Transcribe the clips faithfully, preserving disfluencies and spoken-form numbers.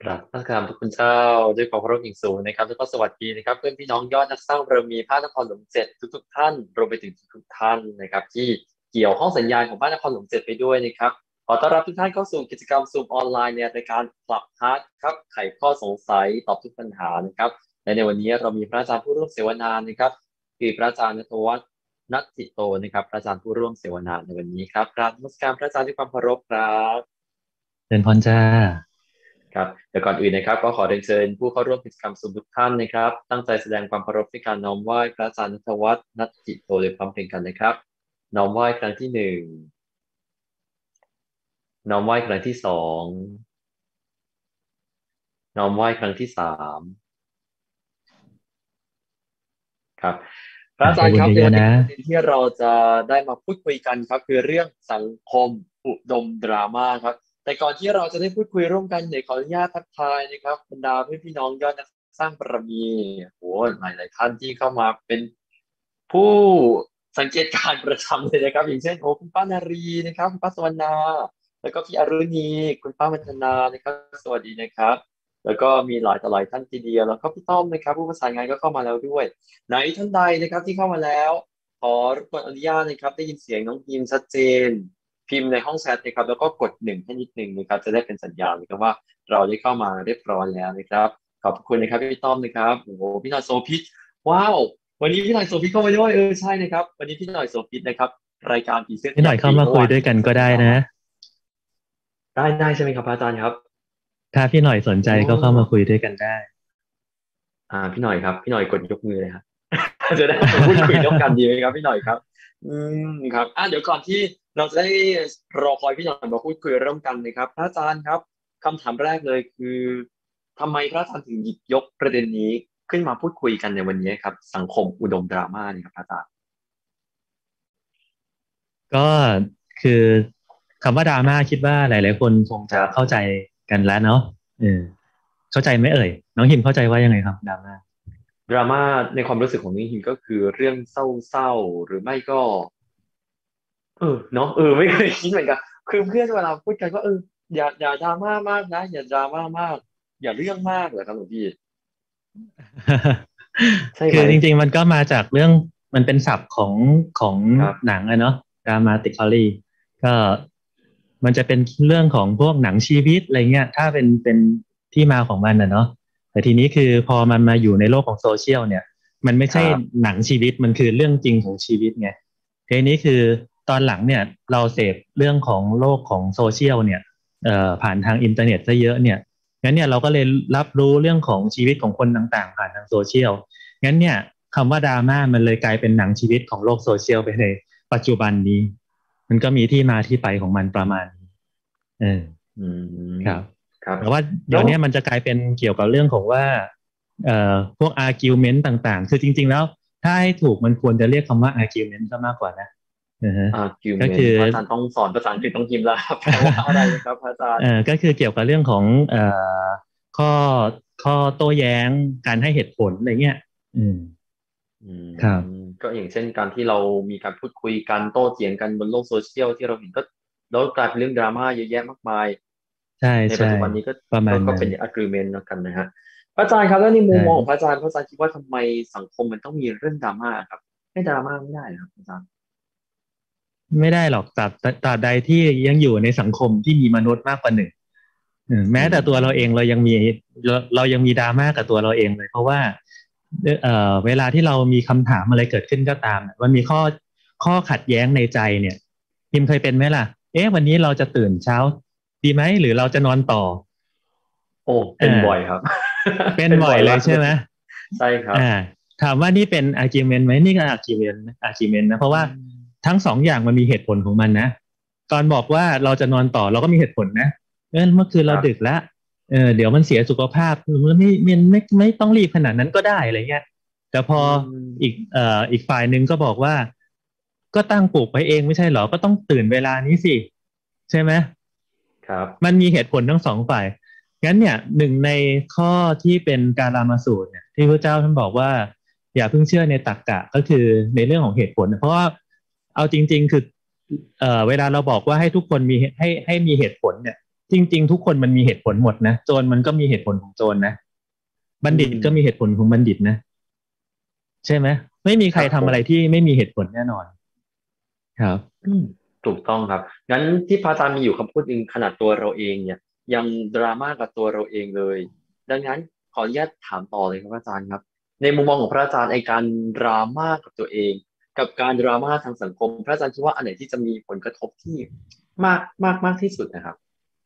กราบพระการพระคุณเจ้าด้วยความเคารพอย่างสูงนะครับแล้วก็สวัสดีนะครับเพื่อนพี่น้องยอดนักสร้างบารมีพระนครหลวงเจ็ดทุกๆท่านรวมไปถึงทุกๆท่านนะครับที่เกี่ยวข้องสัญญาณของพระนครหลวงเจ็ดไปด้วยนะครับขอต้อนรับทุกท่านเข้าสู่กิจกรรมซูมออนไลน์ในรายการคลับฮาร์ทครับไขข้อสงสัยตอบทุกปัญหานะครับและในวันนี้เรามีพระอาจารย์ผู้ร่วมเสวนานะครับคือพระอาจารย์ณัฐวัฒน์นัทจิตโตนะครับพระอาจารย์ผู้ร่วมเสวนาในวันนี้ครับกราบนมัสการพระอาจารย์ด้วยความเคารพครับเดินพรจ้าครับแต่ก่อนอื่นนะครับก็ขอเรียนเชิญผู้เข้าร่วมกิจกรรมสุขทุกท่านนะครับตั้งใจแสดงความเคารพในการน้อมไหว้พระอาจารย์ณัฐวัฒน์นัตจิโตโดยพร้อมเพรียงกันนะครับน้อมไหว้ครั้งที่หนึ่งน้อมไหว้ครั้งที่สองน้อมไหว้ครั้งที่สามครับพระอาจารย์อ่ะได้บุครับในวันนี้ญเยอะๆนะประเด็นที่เราจะได้มาพูดคุยกันครับคือเรื่องสังคมอุดมดราม่าครับแต่ก่อนที่เราจะได้พูดคุยร่วมกันเดี๋ยวขออนุญาตทักทายนะครับบรรดาเพื่อนพี่น้องยอดนักสร้างบารมีโอ้หลายหลายท่านที่เข้ามาเป็น ผู้สังเกตการณ์ประจำเลยนะครับอย่างเช่นโอ้คุณป้านารีนะครับคุณป้าสวรรณาแล้วก็พี่อรุณีคุณป้ามัฒนานะครับสวัสดีนะครับแล้วก็มีหลายต่อหลายท่านทีเดียวแล้วก็พี่ต้อมนะครับผู้ประสานงานก็เข้ามาแล้วด้วยไหนท่านใดนะครับที่เข้ามาแล้วขอรบกวนอนุญาตนะครับได้ยินเสียงน้องพิมพ์ชัดเจนพิมพ์ในห้องแชทนะครับแล้วก็กดหนึ่งให้นิดหนึ่งนะครับจะได้เป็นสัญญาณนะครับว่าเราได้เข้ามาเรียบร้อยแล้วนะครับขอบคุณนะครับพี่ต้อมนะครับโอ้โหพี่นอยโซพิชว้าว วันนี้พี่หน่อยโสภิตเข้ามาด้วยเออใช่นะครับวันนี้พี่หน่อยโสภิตนะครับรายการผีเสื้อสพี่หน่อยเข้ายามปีมาคุยด้วยเมื่อวานที่กันก็ได้เป็นสัญญานะได้ได้ใช่ไหมครับพระอาจารย์ครับถ้าพี่หน่อยสนใจโอ้ก็เข้ามาคุยด้วยกันได้อ่าพี่หน่อยครับพี่หน่อยกดยกมือเลยครับจะได้มาพูดคุยร่วมกันดีไหมครับพี่หน่อยครับอืมครับอ่าเดี๋ยวก่อนที่เราจะได้รอคอยพี่หน่อยมาพูดคุยร่วมกันนะครับพระอาจารย์ครับคำถามแรกเลยคือทำไมพระอาจารย์ถึงหยิบยกประเด็นนี้ขึ้นมาพูดคุยกันในวันนี้ครับสังคมอุดมดราม่านี่ครับพระอาจารย์ก็คือคำว่าดราม่าคิดว่าหลายๆคนคงครับจะเข้าใจกันแล้วเนาะเออเข้าใจไหมเอ่ยน้องหิมเข้าใจว่ายังไงครับดราม่าดราม่าในความรู้สึกของนิฮินก็คือเรื่องเศร้าๆหรือไม่ก็เออเนาะเออไม่เคยคิดเหมือนกันคือเพื่อนเวลาพูดกันก็เอออย่าอย่าดราม่ามากนะอย่าดราม่ามากอย่าเรื่องมากเหรอครับหลวงพี่ ใช่ไหมคือจริงๆมันก็มาจากเรื่องมันเป็นศัพท์ของของครับหนังอะเนาะ dramatically ก็มันจะเป็นเรื่องของพวกหนังชีวิตอะไรเงี้ยถ้าเป็นเป็นที่มาของมันอะเนาะแต่ทีนี้คือพอมันมาอยู่ในโลกของโซเชียลเนี่ยมันไม่ใช่ครับหนังชีวิตมันคือเรื่องจริงของชีวิตไงทีนี้คือตอนหลังเนี่ยเราเสพเรื่องของโลกของโซเชียลเนี่ยเอ่อผ่านทางอินเทอร์เน็ตซะเยอะเนี่ยงั้นเนี่ยเราก็เลยรับรู้เรื่องของชีวิตของคนต่างๆผ่านทางโซเชียล งั้นเนี่ยคำว่าดราม่ามันเลยกลายเป็นหนังชีวิตของโลกโซเชียลไปในปัจจุบันนี้มันก็มีที่มาที่ไปของมันประมาณนี้เอออืมครับครับแต่ว่าแล้วเดี๋ยวนี้มันจะกลายเป็นเกี่ยวกับเรื่องของว่าเอ่อพวก argument ต่างๆคือจริงๆแล้วถ้าให้ถูกมันควรจะเรียกคำว่า argument ซะมากกว่านะอือฮะก็คื argument อพระอาจารย์ต้องสอนภาษาอังกฤษต้องพิมพ์แล้วครับแปลว่าอะไรนะครับพระอาจารย์เอ่อก็คือเกี่ยวกับเรื่องของเอ่อข้อข้อโต้แย้งการให้เหตุผลอะไรเงี้ยอืมอืครับมก็อย่างเช่นการที่เรามีการพูดคุยกันโต้เถียงกันบนโลกโซเชียลที่เราเห็นก็แล้วกลายเป็นเรื่องดราม่าเยอะแยะมากมายใช่ในปัใช่จจุบันนี้ก็ประมาณนั้นก็ก็เป็น agreement แล้วกันนะฮะพระอาจารย์ครับแล้วในมุมมองของพใช่ระอาจารย์พระอาจารย์คิดว่าทำไมสังคมมันต้องมีเรื่องดราม่าครับไม่ดราม่าไม่ได้ครับอาจารย์ไม่ได้หรอกตราบตราบใดที่ยังอยู่ในสังคมที่มีมนุษย์มากกว่าหนึ่งเอออืแม้แต่ตัวเราเองเรามยังมีเราเรายังมีดราม่ากับตัวเราเองเลยเพราะว่าเอ่อเวลาที่เรามีคำถามอะไรเกิดขึ้นก็ตามมันมีข้อข้อขัดแย้งในใจเนี่ยพิมเคยเป็นไหมล่ะเอ๊ะวันนี้เราจะตื่นเช้าดีไหมหรือเราจะนอนต่อโอ้เป็นบ่อยอ่าครับเป็เป็นนบ่อยบ่อยมากเลยเลยใช่ไหมใช่ครับอ่าถามว่านี่เป็น argument ไหมนี่ก็ argument นะ argument นะเพราะอืว่ามทั้งสองอย่างมันมีเหตุผลของมันนะตอนบอกว่าเราจะนอนต่อเราก็มีเหตุผลนะเออเมื่อคืนเราครับดึกแล้วเออเดี๋ยวมันเสียสุขภาพมันไม่ไม่ไม่ไม่ต้องรีบขนาดนั้นก็ได้อะไรเงี้ยแต่พออือีกมเอ่ออีกฝ่ายหนึ่งก็บอกว่าก็ตั้งปลุกไปเองไม่ใช่เหรอก็ต้องตื่นเวลานี้สิใช่ไหมครับมันมีเหตุผลทั้งสองฝ่ายงั้นเนี่ยหนึ่งในข้อที่เป็นการามาสูตรเนี่ยที่พระเจ้าท่านบอกว่าอย่าเพิ่งเชื่อในตรรกะก็คือในเรื่องของเหตุผลเพราะว่าเอาจริงๆคือเอ่อเวลาเราบอกว่าให้ทุกคนมีให้ให้มีเหตุผลเนี่ยจจริงๆทุกคนมันมีเหตุผลหมดนะโจรมันก็มีเหตุผลของโจรนะบัณฑิตก็มีเหตุผลของบัณฑิตนะใช่ไหมไม่มีใครทำอะไรที่ไม่มีเหตุผลแน่นอนครับถูกต้องครับงั้นที่พระอาจารย์มีอยู่คำพูดหนึ่งขนาดตัวเราเองเนี่ยยังดราม่ากับตัวเราเองเลยดังนั้นขออนุญาตถามต่อเลยครับพระอาจารย์ครับในมุมมองของพระอาจารย์ไอการดราม่ากับตัวเองกับการดราม่าทางสังคมพระอาจารย์คิดว่าอันไหนที่จะมีผลกระทบที่มากมากมากที่สุดนะครับ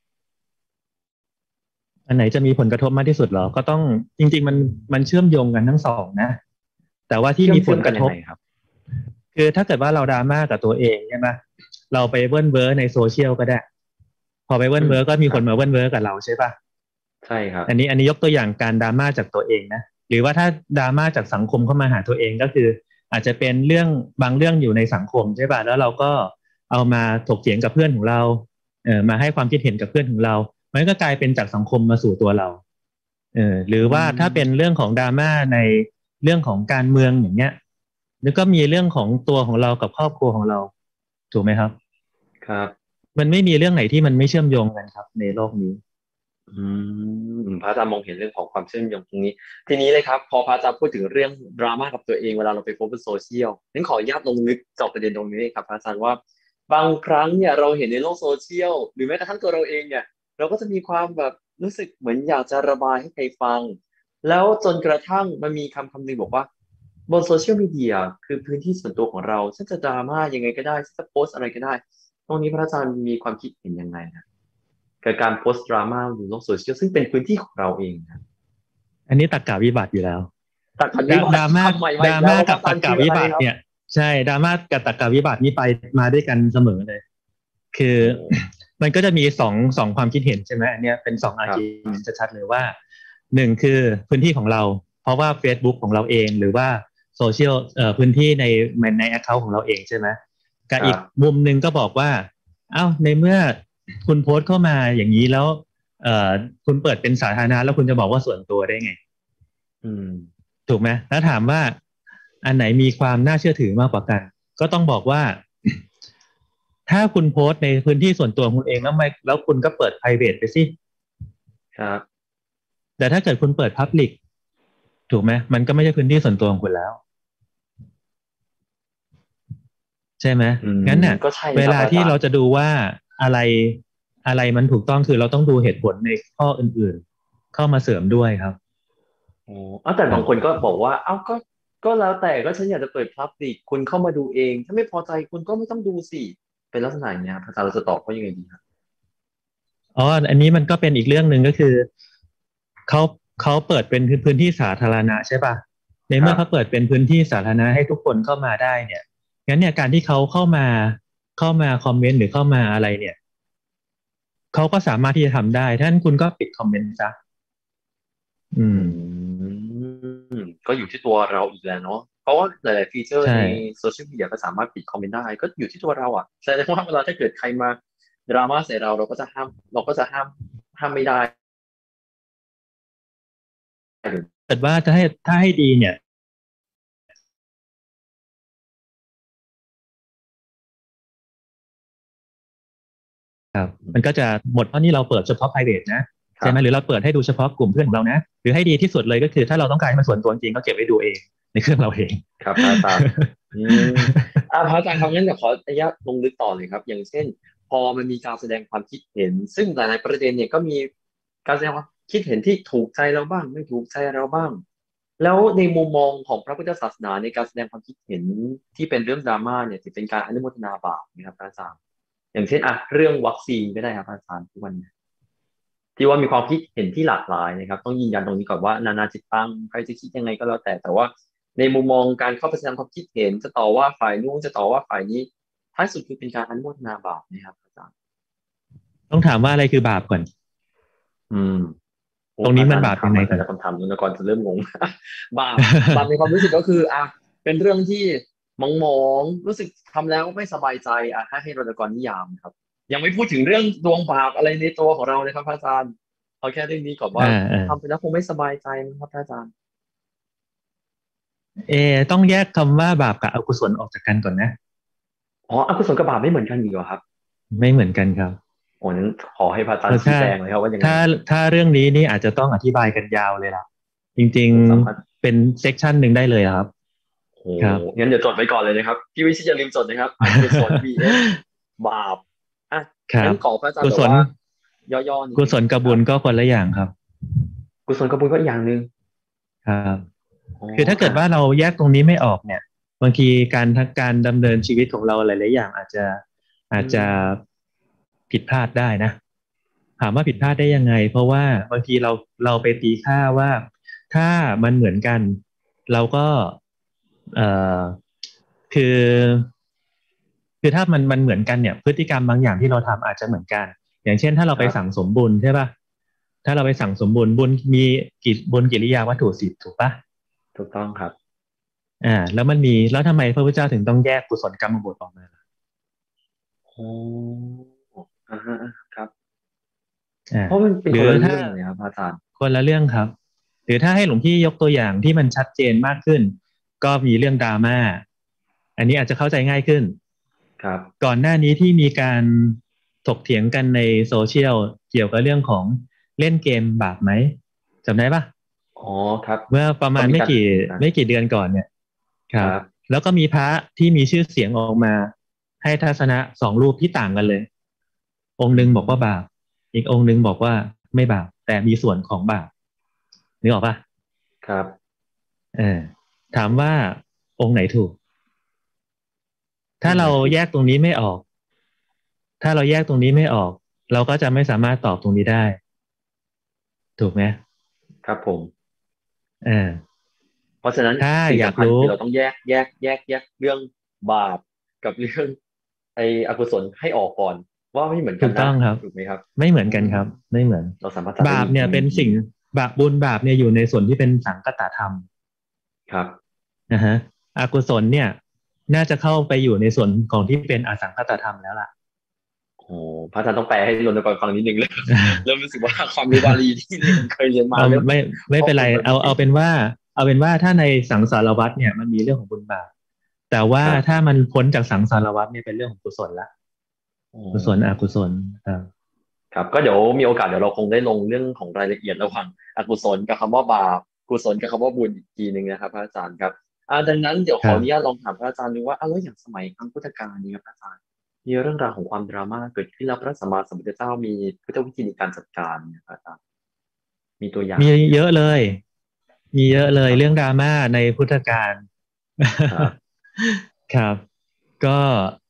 อันไหนจะมีผลกระทบมากที่สุดเหรอก็ต้องจริงๆมันมันเชื่อมโยงกันทั้งสองนะแต่ว่าที่มีผลกระทบคือถ้าเกิดว่าเราดราม่ากับตัวเองใช่ไหมเราไปเบิ้ลเบ้อในโซเชียลก็ได้พอไปเบิ้ลเบ้อก็มีคนมาเบิ้ลเบ้อกับเราใช่ปะใช่ครับอันนี้อันนี้ยกตัวอย่างการดราม่าจากตัวเองนะหรือว่าถ้าดราม่าจากสังคมเข้ามาหาตัวเองก็คืออาจจะเป็นเรื่องบางเรื่องอยู่ในสังคมใช่ปะแล้วเราก็เอามาถกเถียงกับเพื่อนของเราเออมาให้ความคิดเห็นกับเพื่อนของเรามันก็กลายเป็นจากสังคมมาสู่ตัวเราเออหรือว่าถ้าเป็นเรื่องของดราม่าในเรื่องของการเมืองอย่างเงี้ยแล้วก็มีเรื่องของตัวของเรากับครอบครัวของเราถูกไหมครับครับมันไม่มีเรื่องไหนที่มันไม่เชื่อมโยงกันครับในโลกนี้อืมพระอาจารย์มองเห็นเรื่องของความเชื่อมโยงตรงนี้ทีนี้เลยครับพอพระอาจารย์พูดถึงเรื่องดราม่ากับตัวเองเวลาเราไปโพสต์บนโซเชียลนั้นขออนุญาตลงลึกเจาะประเด็นตรงนี้ครับพระอาจารย์ว่าบางครั้งเนี่ยเราเห็นในโลกโซเชียลหรือแม้กระทั่งตัวเราเองเนี่ยเราก็จะมีความแบบรู้สึกเหมือนอยากจะระบายให้ใครฟังแล้วจนกระทั่งมันมีคำคำหนึ่งบอกว่าบนโซเชียลมีเดียคือพื้นที่ส่วนตัวของเราฉันจะดราม่ายังไงก็ได้ฉันจะโพสต์อะไรก็ได้ตรงนี้พระอาจารย์มีความคิดเห็นยังไงนะกับการโพสต์ดราม่าบนโลกโซเชียลซึ่งเป็นพื้นที่ของเราเองนะอันนี้ตรรกะวิบัติอยู่แล้วตรรกะวิบัติดราม่าดราม่ากับตรรกะวิบัติเนี่ยใช่ดราม่ากับตรรกะวิบัตินี่ไปมาด้วยกันเสมอเลยคือมันก็จะมีสองสองความคิดเห็นใช่ไหมอันนี้เป็นสองอาร์กิวเมนต์ชัดๆเลยว่าหนึ่งคือพื้นที่ของเราเพราะว่า Facebook ของเราเองหรือว่าโซเชียลเอ่อพื้นที่ในในแอคเคาท์ของเราเองใช่ไหมกับอีกมุมหนึ่งก็บอกว่าเอ้าในเมื่อคุณโพสต์เข้ามาอย่างนี้แล้วเอ่อคุณเปิดเป็นสาธารณะแล้วคุณจะบอกว่าส่วนตัวได้ไงอืมถูกไหมแล้วถามว่าอันไหนมีความน่าเชื่อถือมากกว่ากันก็ต้องบอกว่าถ้าคุณโพสต์ในพื้นที่ส่วนตัวของคุณเองแล้วไม่แล้วคุณก็เปิด private ไปสิครับแต่ถ้าเกิดคุณเปิด public ถูกไหมมันก็ไม่ใช่พื้นที่ส่วนตัวของคุณแล้วใช่ไหมงั้นเนี่ยเวลาที่เราจะดูว่าอะไรอะไรมันถูกต้องคือเราต้องดูเหตุผลในข้ออื่นๆเข้ามาเสริมด้วยครับอ๋อแต่บางคนก็บอกว่าเอ้าก็ก็แล้วแต่ก็ฉันอยากจะเปิด public คุณเข้ามาดูเองถ้าไม่พอใจคุณก็ไม่ต้องดูสิเป็นลักษณะอย่างนี้พระอาจารย์เราจะตอบเขายังไงดีครับอ๋ออันนี้มันก็เป็นอีกเรื่องหนึ่งก็คือเขาเขาเปิดเป็นพื้นที่สาธารณะใช่ป่ะในเมื่อเขาเปิดเป็นพื้นที่สาธารณะให้ทุกคนเข้ามาได้เนี่ยงั้นเนี่ยการที่เขาเข้ามาเข้ามาคอมเมนต์หรือเข้ามาอะไรเนี่ยเขาก็สามารถที่จะทำได้ท่านคุณก็ปิดคอมเมนต์ซะอืมก็อยู่ที่ตัวเราอีกแล้วเนาะเพราะว่าหลายๆฟีเจอร์ในโซเชียลมีเดียก็สามารถปิดคอมเมนต์ได้ก็อยู่ที่ตัวเราอ่ะแสดงว่าเวลาถ้าเกิดใครมาดราม่าใส่เราเราก็จะห้ามเราก็จะห้ามห้ามไม่ได้แต่ว่าถ้าให้ถ้าให้ดีเนี่ยครับมันก็จะหมดเพราะนี่เราเปิดเฉพาะ private นะใช่ไหมหรือเราเปิดให้ดูเฉพาะกลุ่มเพื่อนของเรานะหรือให้ดีที่สุดเลยก็คือถ้าเราต้องการให้มันส่วนตัวจริงก็เก็บไว้ดูเองในเครื่องเราเองครับพระอาจารย์อืมอ่าพระอาจารย์ครับงั้นเดี๋ยวขออนุญาตลงลึกต่อเลยครับอย่างเช่นพอมันมีการแสดงความคิดเห็นซึ่งหลายๆประเด็นเนี่ยก็มีการแสดงความคิดเห็นที่ถูกใจเราบ้างไม่ถูกใจเราบ้างแล้วในมุมมองของพระพุทธศาสนาในการแสดงความคิดเห็นที่เป็นเรื่องดราม่าเนี่ยจะเป็นการอนุโมทนาบาปนะครับพระอาจารย์อย่างเช่นอ่ะเรื่องวัคซีนก็ได้ครับพระอาจารย์ทุกวันนี้ที่ว่ามีความคิดเห็นที่หลากหลายนะครับต้องยืนยันตรงนี้ก่อนว่านานาจิตตังใครจะคิดยังไงก็แล้วแต่แต่ว่าในมุมมองการเข้าไปแสดงความคิดเห็นจะต่อว่าฝ่ายนู้นจะต่อว่าฝ่ายนี้ท้ายสุดคือเป็นการอนุโมทนาบาปนะครับอาจารย์ต้องถามว่าอะไรคือบาปก่อนอืมตรงนี้มันบาปยังไงกันคำถามนี้ก่อนจะเริ่มงงบาปบาปในความรู้สึกก็คืออ่ะเป็นเรื่องที่มองมองรู้สึกทำแล้วไม่สบายใจอ่ะให้ให้รณกรนิยามครับยังไม่พูดถึงเรื่องดวงบาปอะไรในตัวของเราเลยครับอาจารย์เอาแค่เรื่องนี้ก่อนว่าทำไปแล้วคงไม่สบายใจนะครับอาจารย์เอต้องแยกคำว่าบาปกับอกุศลออกจากกันก่อนนะอ๋ออกุศลกับบาปไม่เหมือนกันอีกเหรอครับไม่เหมือนกันครับโอ้นั้นขอให้พระอาจารย์ชี้ถ้าแจงเลยครับว่ายังไงถ้าถ้าเรื่องนี้นี่อาจจะต้องอธิบายกันยาวเลยล่ะจริงสามารถๆเป็นเซกชันหนึ่งได้เลยครับโอ้ครับงั้นเดี๋ยวจดไว้ก่อนเลยนะครับพี่วิชิตอย่าลืมจดนะครับอกุศล vs บาปอ่ะครับงั้นขอพระอาจารกุศลย์แบบว่าย่อๆนิดกุนึงศลกับครับบุญก็คนละอย่างครับกุศลกับบุญก็อีกอย่างหนึ่งครับอ๋อคือถ้าเกิอ่ะดว่าเราแยกตรงนี้ไม่ออกเนี่ยบางทีการทักการดำเนินชีวิตของเราหลายๆอย่างอาจจะอือาจจะมผิดพลาดได้นะถามว่าผิอืดพลาดได้มยังไงเพราะว่าบางทีเราเราไปตีค่าว่าถ้ามันเหมือนกันเราก็เอ่อคือคือถ้ามันมันเหมือนกันเนี่ยพฤติกรรมบางอย่างที่เราทำอาจจะเหมือนกันอย่างเช่นถ้าเราครับไปสั่งสมบุญใช่ป่ะถ้าเราไปสั่งสมบุญบุญมีกิบุญกิริยาวัตถุสิบถูกป่ะถูกต้องครับอ่าแล้วมันมีแล้วทำไมพระพุทธเจ้าถึงต้องแยกกุศลกรรมบทออกมาล่ะโอ้อ่าฮะครับอ่าเพราะมันเป็นหรือถ้าคนละเรื่องเลยครับพระอาจารย์คนละเรื่องครับหรือถ้าให้หลวงพี่ยกตัวอย่างที่มันชัดเจนมากขึ้นก็มีเรื่องดราม่าอันนี้อาจจะเข้าใจง่ายขึ้นครับก่อนหน้านี้ที่มีการถกเถียงกันในโซเชียลเกี่ยวกับเรื่องของเล่นเกมบาปไหมจำได้ปะอ๋อครับเมื่อประก็มีการมาณไม่กี่นะไม่กี่เดือนก่อนเนี่ยครับครับแล้วก็มีพระที่มีชื่อเสียงออกมาให้ทัศนะสองรูปที่ต่างกันเลยองค์อืหนึ่งบอกว่าบาปมอีกองค์หนึ่งบอกว่าไม่บาปแต่มีส่วนของบาปนึกออกปะครับเออถามว่าองค์ไหนถูกถ้าเรานั่นน่ะสิแยกตรงนี้ไม่ออก ถ้าเราแยกตรงนี้ไม่ออกเราก็จะไม่สามารถตอบตรงนี้ได้ถูกไหมครับผมอ่าเพราะฉะนั้นถ้าสิ่งสำคัญอยากรู้คือเราต้องแยกแยกแยกแยกเรื่องบาปกับเรื่องไอ้อกุศลให้ออกก่อนว่าไม่เหมือนกัถูนนะกต้องครับถูกไหมครับไม่เหมือนอืมกันครับไม่เหมือนเราสามารถจัดได้บาปเนี่ยดีอืมเป็นสิ่งบาปบุญบาปเนี่ยอยู่ในส่วนที่เป็นสังคตธรรมครับนะฮะอกุศลเนี่ยน่าจะเข้าไปอยู่ในส่วนของที่เป็นอสังคตธรรมแล้วล่ะโอ้พระอาจารย์ต้องแปลให้รณกรฟังนิดนึงเลยเริ่มรู้สึกว่าความรู้บาลีที่เรียนเคยเรียนมาเอาเริ่มไม่ไม่ข้อเป็นไรเอามูลมันไม่เก่งเอาเป็นว่าเอาเป็นว่าถ้าในสังสารวัฏเนี่ยมันมีเรื่องของบุญบาปแต่ว่าครับถ้ามันพ้นจากสังสารวัฏเนี่ยเป็นเรื่องของกุศลละอ๋กุศลอกุอศลครับครับก็เดี๋ยวมีโอกาสเดี๋ยวเราคงได้ลงเรื่องของรายละเอียดระหว่างอกุศลกับคำว่าบาปกุศลกับคำว่าบุญอีกทีหนึ่งนะครับพระอาจารย์ครับอ่าดังนั้นเดี๋ยวขออนุญาตครับลองถามพระอาจารย์ดูว่าอ้าวแล้วอย่างสมัยครั้งพุทธกาลนี้ครับพระอาจารย์มีเรื่องราวของความดราม่าเกิดขึ้นแล้วพระสัมมาสัมพุทธเจ้ามีพุทธวิธีในการจัดการเนี่ยพระอาจารย์มีตัวอย่ามีงไหมครับเยอะเลย มีเยอะเลยครับเรื่องดราม่าในพุทธกาลครับครับก็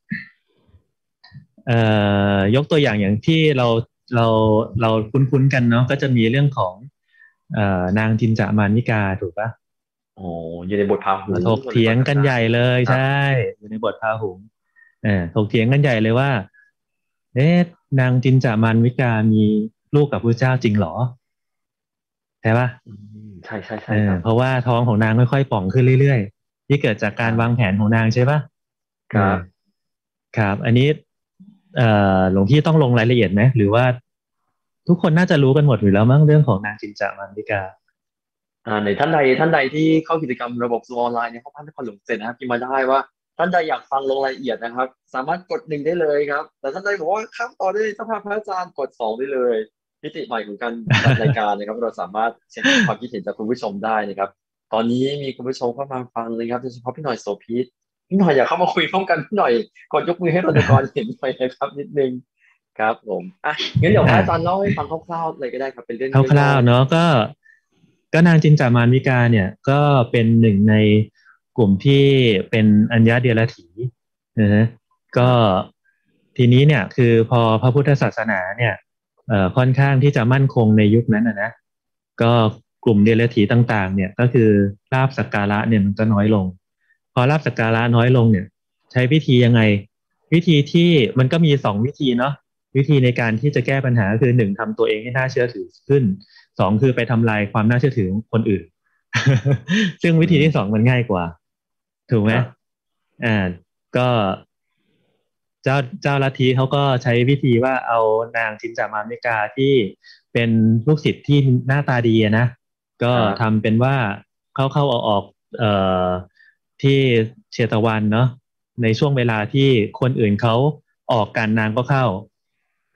เอ่อยกตัวอย่างอย่างที่เราเราเราคุ้นๆกันเนาะก็จะมีเรื่องของเอ่อนางจินจามารนิกาถูกปะโอ้อยู่ในบทพาหุงถกคนเลยเถียงพอจำได้กันใหญ่เลยครับใช่อยู่ในบทพาหุงเออถกเถียงกันใหญ่เลยว่าเอ๊ะนางจินจามารวิกามีลูกกับพระเจ้าจริงเหรอใช่ปะอืมใช่ใช่เอใช่ครับอเพราะว่าท้องของนางค่อยๆป่องขึ้นเรื่อยๆที่เกิดจากการวางครับแผนของนางใช่ปะเออครับครับอันนี้เอ่อหลวงพี่ต้องลงรายละเอียดไหมหรือว่าทุกคนน่าจะรู้กันหมดอยู่แล้วมั้งเรื่องของนางจินจามันติกาอ่าในท่านใดท่านใดที่เข้ากิจกรรมระบบซูออนไลน์ในห้องพักนครหลวงเสร็จนะครับพิมพ์มาได้ว่าท่านใดอยากฟังลงรายละเอียดนะครับสามารถกดหนึ่งได้เลยครับแต่ท่านใดบอกว่าข้ามต่อได้เลยสภาพพระอาจารย์กดสองได้เลยมิติใหม่ของการจัดรายการนะครับเราสามารถเช็คความคิดเห็นจากคุณผู้ชมได้นะครับตอนนี้มีคุณผู้ชมเข้ามาฟังเลยครับโดยเฉพาะพี่หน่อยโสภิตพี่หน่อยอยากเข้ามาคุยพร้อมกันพี่หน่อยกดยกมือให้รณกรเห็นหน่อยนะครับนิดนึงครับผมอ่ะงั้นเดี๋ยวพอ่าระอาจารย์เล่าให้ฟังคร่าวๆเลยก็ได้ครับเป็นเรื่องคย่อร่าวๆเนาะก็ก็นางจินจามานวิกาเนี่ยก็เป็นหนึ่งในกลุ่มที่เป็นอัญญาเดียรถีนะฮะก็ๆครับทีนี้เนี่ยคือพอพระพุทธศาสนาเนี่ยเอ่อค่อนข้างที่จะมั่นคงในยุคนั้นนะนะก็กลุ่มเดรัจฉีต่างๆเนี่ยก็คือลาภสักการะเนี่ยมันก็น้อยลงพอลาภสักการะน้อยลงเนี่ยใช้วิธียังไงวิธีที่มันก็มีสองวิธีเนาะวิธีในการที่จะแก้ปัญหาคือหนึ่งทำตัวเองให้น่าเชื่อถือขึ้นสองคือไปทำลายความน่าเชื่อถือของคนอื่น ซึ่งวิอืมธีที่สองมันง่ายกว่าถูกไหมครับอ่าก็เจ้าเจ้าลัทธิเขาก็ใช้วิธีว่าเอานางจินจามานวิกาที่เป็นลูกศิษย์ที่หน้าตาดีอะนะก็ครับทำเป็นว่าเข้าเข้าออกออกเอ่อที่เชตวันเนาะในช่วงเวลาที่คนอื่นเขาออกกันนางก็เข้าไป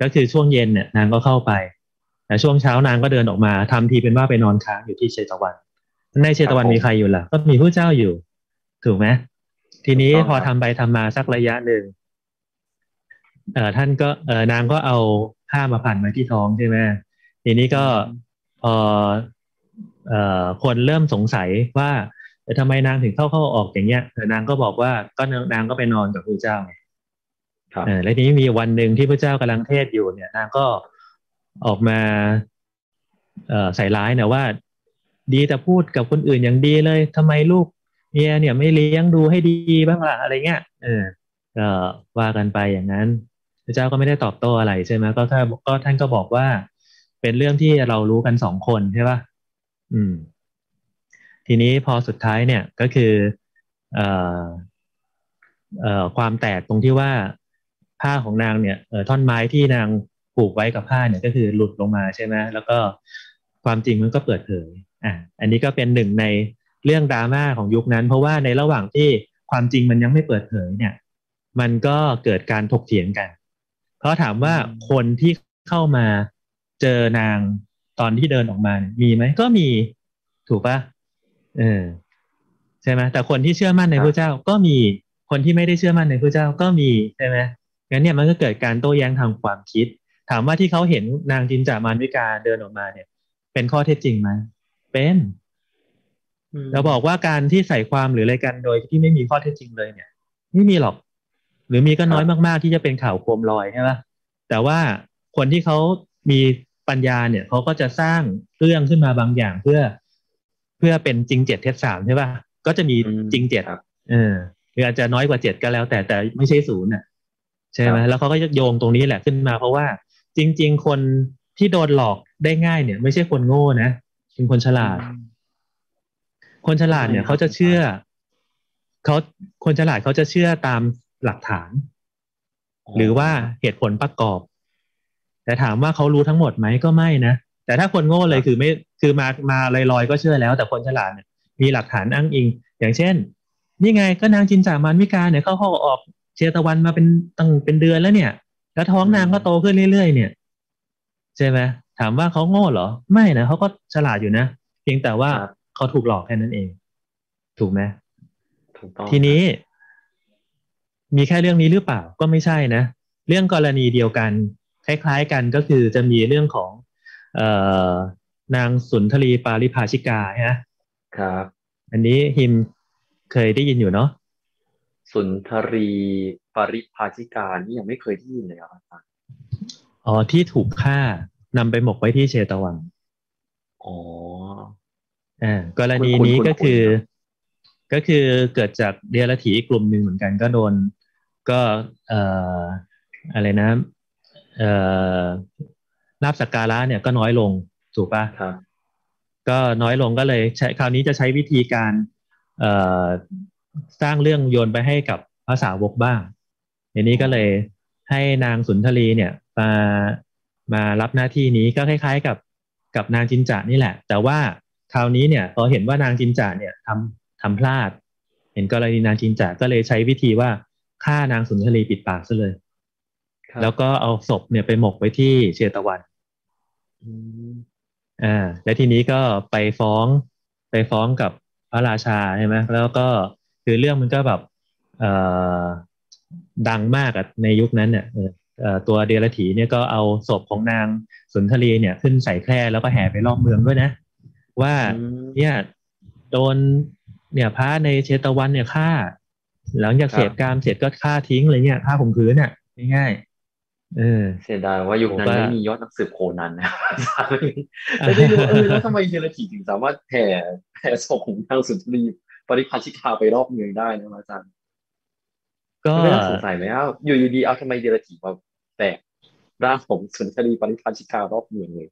ก็คือช่วงเย็นเนี่ยนางก็เข้าไปแต่ช่วงเช้านางก็เดินออกมาทำทีเป็นว่าไปนอนค้างอยู่ที่เชตวันในเชครับผมตวันมีใครอยู่ล่ะก็มีพระเจ้าอยู่ถูกไหมทีถูกนี้ต้องครับพอทำไปทำมาสักระยะหนึ่งเอ่อท่านก็เอ่อนางก็เอาผ้ามาพันไว้ที่ท้องใช่ไหมทีนี้อืก็มพอเอ่อคนเริ่มสงสัยว่าเออทำไมนางถึงเข้าเข้าออกอย่างเงี้ยเออนางก็บอกว่าก็นางนางก็ไปนอนกับพระเจ้าไงครับเออแล้วทีนี้มีวันหนึ่งที่พระเจ้ากำลังเทศน์อยู่เนี่ยนางก็ออกมาเอ่อใส่ร้ายนะว่าดีแต่พูดกับคนอื่นอย่างดีเลยทำไมลูกเมียเนี่ยไม่เลี้ยงดูให้ดีบ้างล่ะอะไรเงี้ยเออก็ว่ากันไปอย่างนั้นพระเจ้าก็ไม่ได้ตอบโต้อะไรใช่ไหมก็แค่ก็ท่านก็บอกว่าเป็นเรื่องที่เรารู้กันสองคนใช่ป่ะอืม ทีนี้พอสุดท้ายเนี่ยก็คือเอ่อเอ่อความแตกตรงที่ว่าผ้าของนางเนี่ยเอ่อท่อนไม้ที่นางผูกไว้กับผ้าเนี่ยก็คือหลุดลงมาใช่ไหมแล้วก็ความจริงมันก็เปิดเผยอ่ะอันนี้ก็เป็นหนึ่งในเรื่องดราม่าของยุคนั้นเพราะว่าในระหว่างที่ความจริงมันยังไม่เปิดเผยเนี่ยมันก็เกิดการถกเถียงกันเพราะถามอืว่าคนมที่เข้ามาเจอนางตอนที่เดินออกมาเนี่ยมีไหมก็มีถูกปะ เออใช่ไหมแต่คนที่เชื่อมั่นในครับพระเจ้าก็มีคนที่ไม่ได้เชื่อมั่นในพระเจ้าก็มีใช่ไหมงั้นเนี่ยมันก็เกิดการโต้แย้งทางความคิดถามว่าที่เขาเห็นนางจินจามารวิกาเดินออกมาเนี่ยเป็นข้อเท็จจริงไหมเป็นอืเราบอกว่ามการที่ใส่ความหรืออะไรกันโดยที่ไม่มีข้อเท็จจริงเลยเนี่ยไม่มีหรอกหรือมีก็น้อยครับมากๆที่จะเป็นข่าวโคมลอยใช่ไหมแต่ว่าคนที่เขามีปัญญาเนี่ยเขาก็จะสร้างเรื่องขึ้นมาบางอย่างเพื่อเพื่อเป็นจริงเจ็ดเท็จสามใช่ป่ะก็จะมีอืมจริงเจ็ดครับเออหรืออาจจะน้อยกว่าเจ็ดก็แล้วแต่แต่ไม่ใช่ศูนย์น่ะใช่ไหมแล้วครับเขาก็จะโยงตรงนี้แหละขึ้นมาเพราะว่าจริงๆคนที่โดนหลอกได้ง่ายเนี่ยไม่ใช่คนโง่นะเป็นคนฉอืลาดมคนฉทำไมลาดเนี่ยเขาครับอาจารจะเชื่อย์เขาคนฉลาดเขาจะเชื่อตามหลักฐานอ๋อหรือว่าเหตุผลประกอบแต่ถามว่าเขารู้ทั้งหมดไหมก็ไม่นะแต่ถ้าคนโง่ครับเลยคือไม่คือมามาลอยๆก็เชื่อแล้วแต่คนฉลาดเนี่ยมีหลักฐานอ้างอิงอย่างเช่นนี่ไงก็นางจินจามานวิกาเนี่ยเข้าเข้าออกเชตวันมาเป็นตั้งเป็นเดือนแล้วเนี่ยแล้วท้องอืนางก็โตมขึ้นเรื่อยๆเนี่ยใช่ไหมถามว่าเขาโง่เหรอไม่นะเขาก็ฉลาดอยู่นะเพียงแต่ว่าครับเขาถูกหลอกแค่นั้นเองถูกไหมถูกต้องทีนี้ครับมีแค่เรื่องนี้หรือเปล่าก็ไม่ใช่นะเรื่องกรณีเดียวกันคล้ายๆกันก็คือจะมีเรื่องของเอ่อนางสุนทรีปาริภาชิกาฮะครับอันนี้ฮิมเคยได้ยินอยู่เนาะสุนทรีปริภาชิกานี่ยังไม่เคยได้ยินเลยครับอาจารย์อ๋อที่ถูกฆ่านำไปหมกไว้ที่เชตวันอ๋ออ่ากรคุณณีนี้คุณคุณก็คือคุณครับก็คือเกิดจากเดรัจฉีกลุ่มหนึ่งเหมือนกันก็โดนก็เอ่ออะไรนะเอ่อลาภสักการะเนี่ยก็น้อยลงถูกปะครับก็น้อยลงก็เลยใช้คราวนี้จะใช้วิธีการเอ่อสร้างเรื่องโยนไปให้กับภาษาวกบ้างทีนี้อ๋อก็เลยให้นางสุนทรีเนี่ยมามารับหน้าที่นี้ก็คล้ายๆกับกับนางจินจ่านี่แหละแต่ว่าคราวนี้เนี่ยพอเห็นว่านางจินจ่าเนี่ยทำทำพลาดเห็นกรณีนางจินจ่าก็เลยใช้วิธีว่าฆ่านางสุนทรีปิดปากซะเลยแล้วก็ครับเอาศพเนี่ยไปหมกไว้ที่เชตวันอืมอ่าแล้วทีนี้ก็ไปฟ้องไปฟ้องกับพระราชาใช่ไหมแล้วก็คือเรื่องมันก็แบบเอ่อดังมากอะในยุคนั้นเนี่ยเออเอ่อตัวเดลถีเนี่ยก็เอาศพของนางสุนทรีเนี่ยขึ้นใส่แคร่แล้วก็แห่ไปรอบเมืองด้วยนะว่าอืเนี่ยมโดนเนี่ยพระในเชตวันเนี่ยฆ่าหลังจากเสพกาครับมเสร็จก็ฆ่าทิ้งเลยเนี่ยฆ่าข่มขืนเนี่ยง่ายๆเออเสียดายว่ายุคโหก็นั้นไม่มียอดนักสืบโคนันนะอาจารย์อ่ไม่ได้รู้ว่าเออแล้วาทำไมเฮเลทีถึงสามารถแผ่แผ่ศพของนางสุนทรีปริภาชิกาไปรอบเมืองได้นะอาจารย์ก็มันก็น่าสงสัยไหมอ้าวอยู่ดีๆเอาทำไมเดรัจฉีมาแตกร่างของสุนทรีปริภาชิการอบเมืองเลย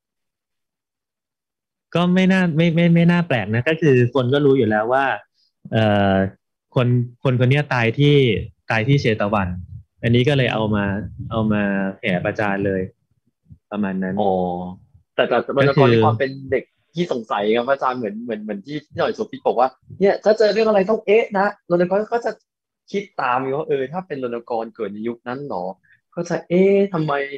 ก็ไม่น่าไม่ไม่ไม่น่าแปลกนะก็คือคนก็รู้อยู่แล้วว่าเอ่อคนคนคนเนี้ยตายที่ตายที่เชตวันอันนี้ก็อืเลยเอามามเอามาแผ่ประจานเลยประมาณนั้นอ๋อแต่แต่รก็คือณกรในความเป็นเด็กที่สงสัยครับอาจารย์เหมือนเหมือนเหมือนที่ที่หน่อยโสภิตบอกว่าเนี่ยถ้าเจอเรื่องอะไรต้องเอ๊ะนะรณกรก็จะคิดตามอยู่ว่าเออถ้าเป็นรณกรเกิดในยุคนั้นหรอก็จะเอ๊ะทำไม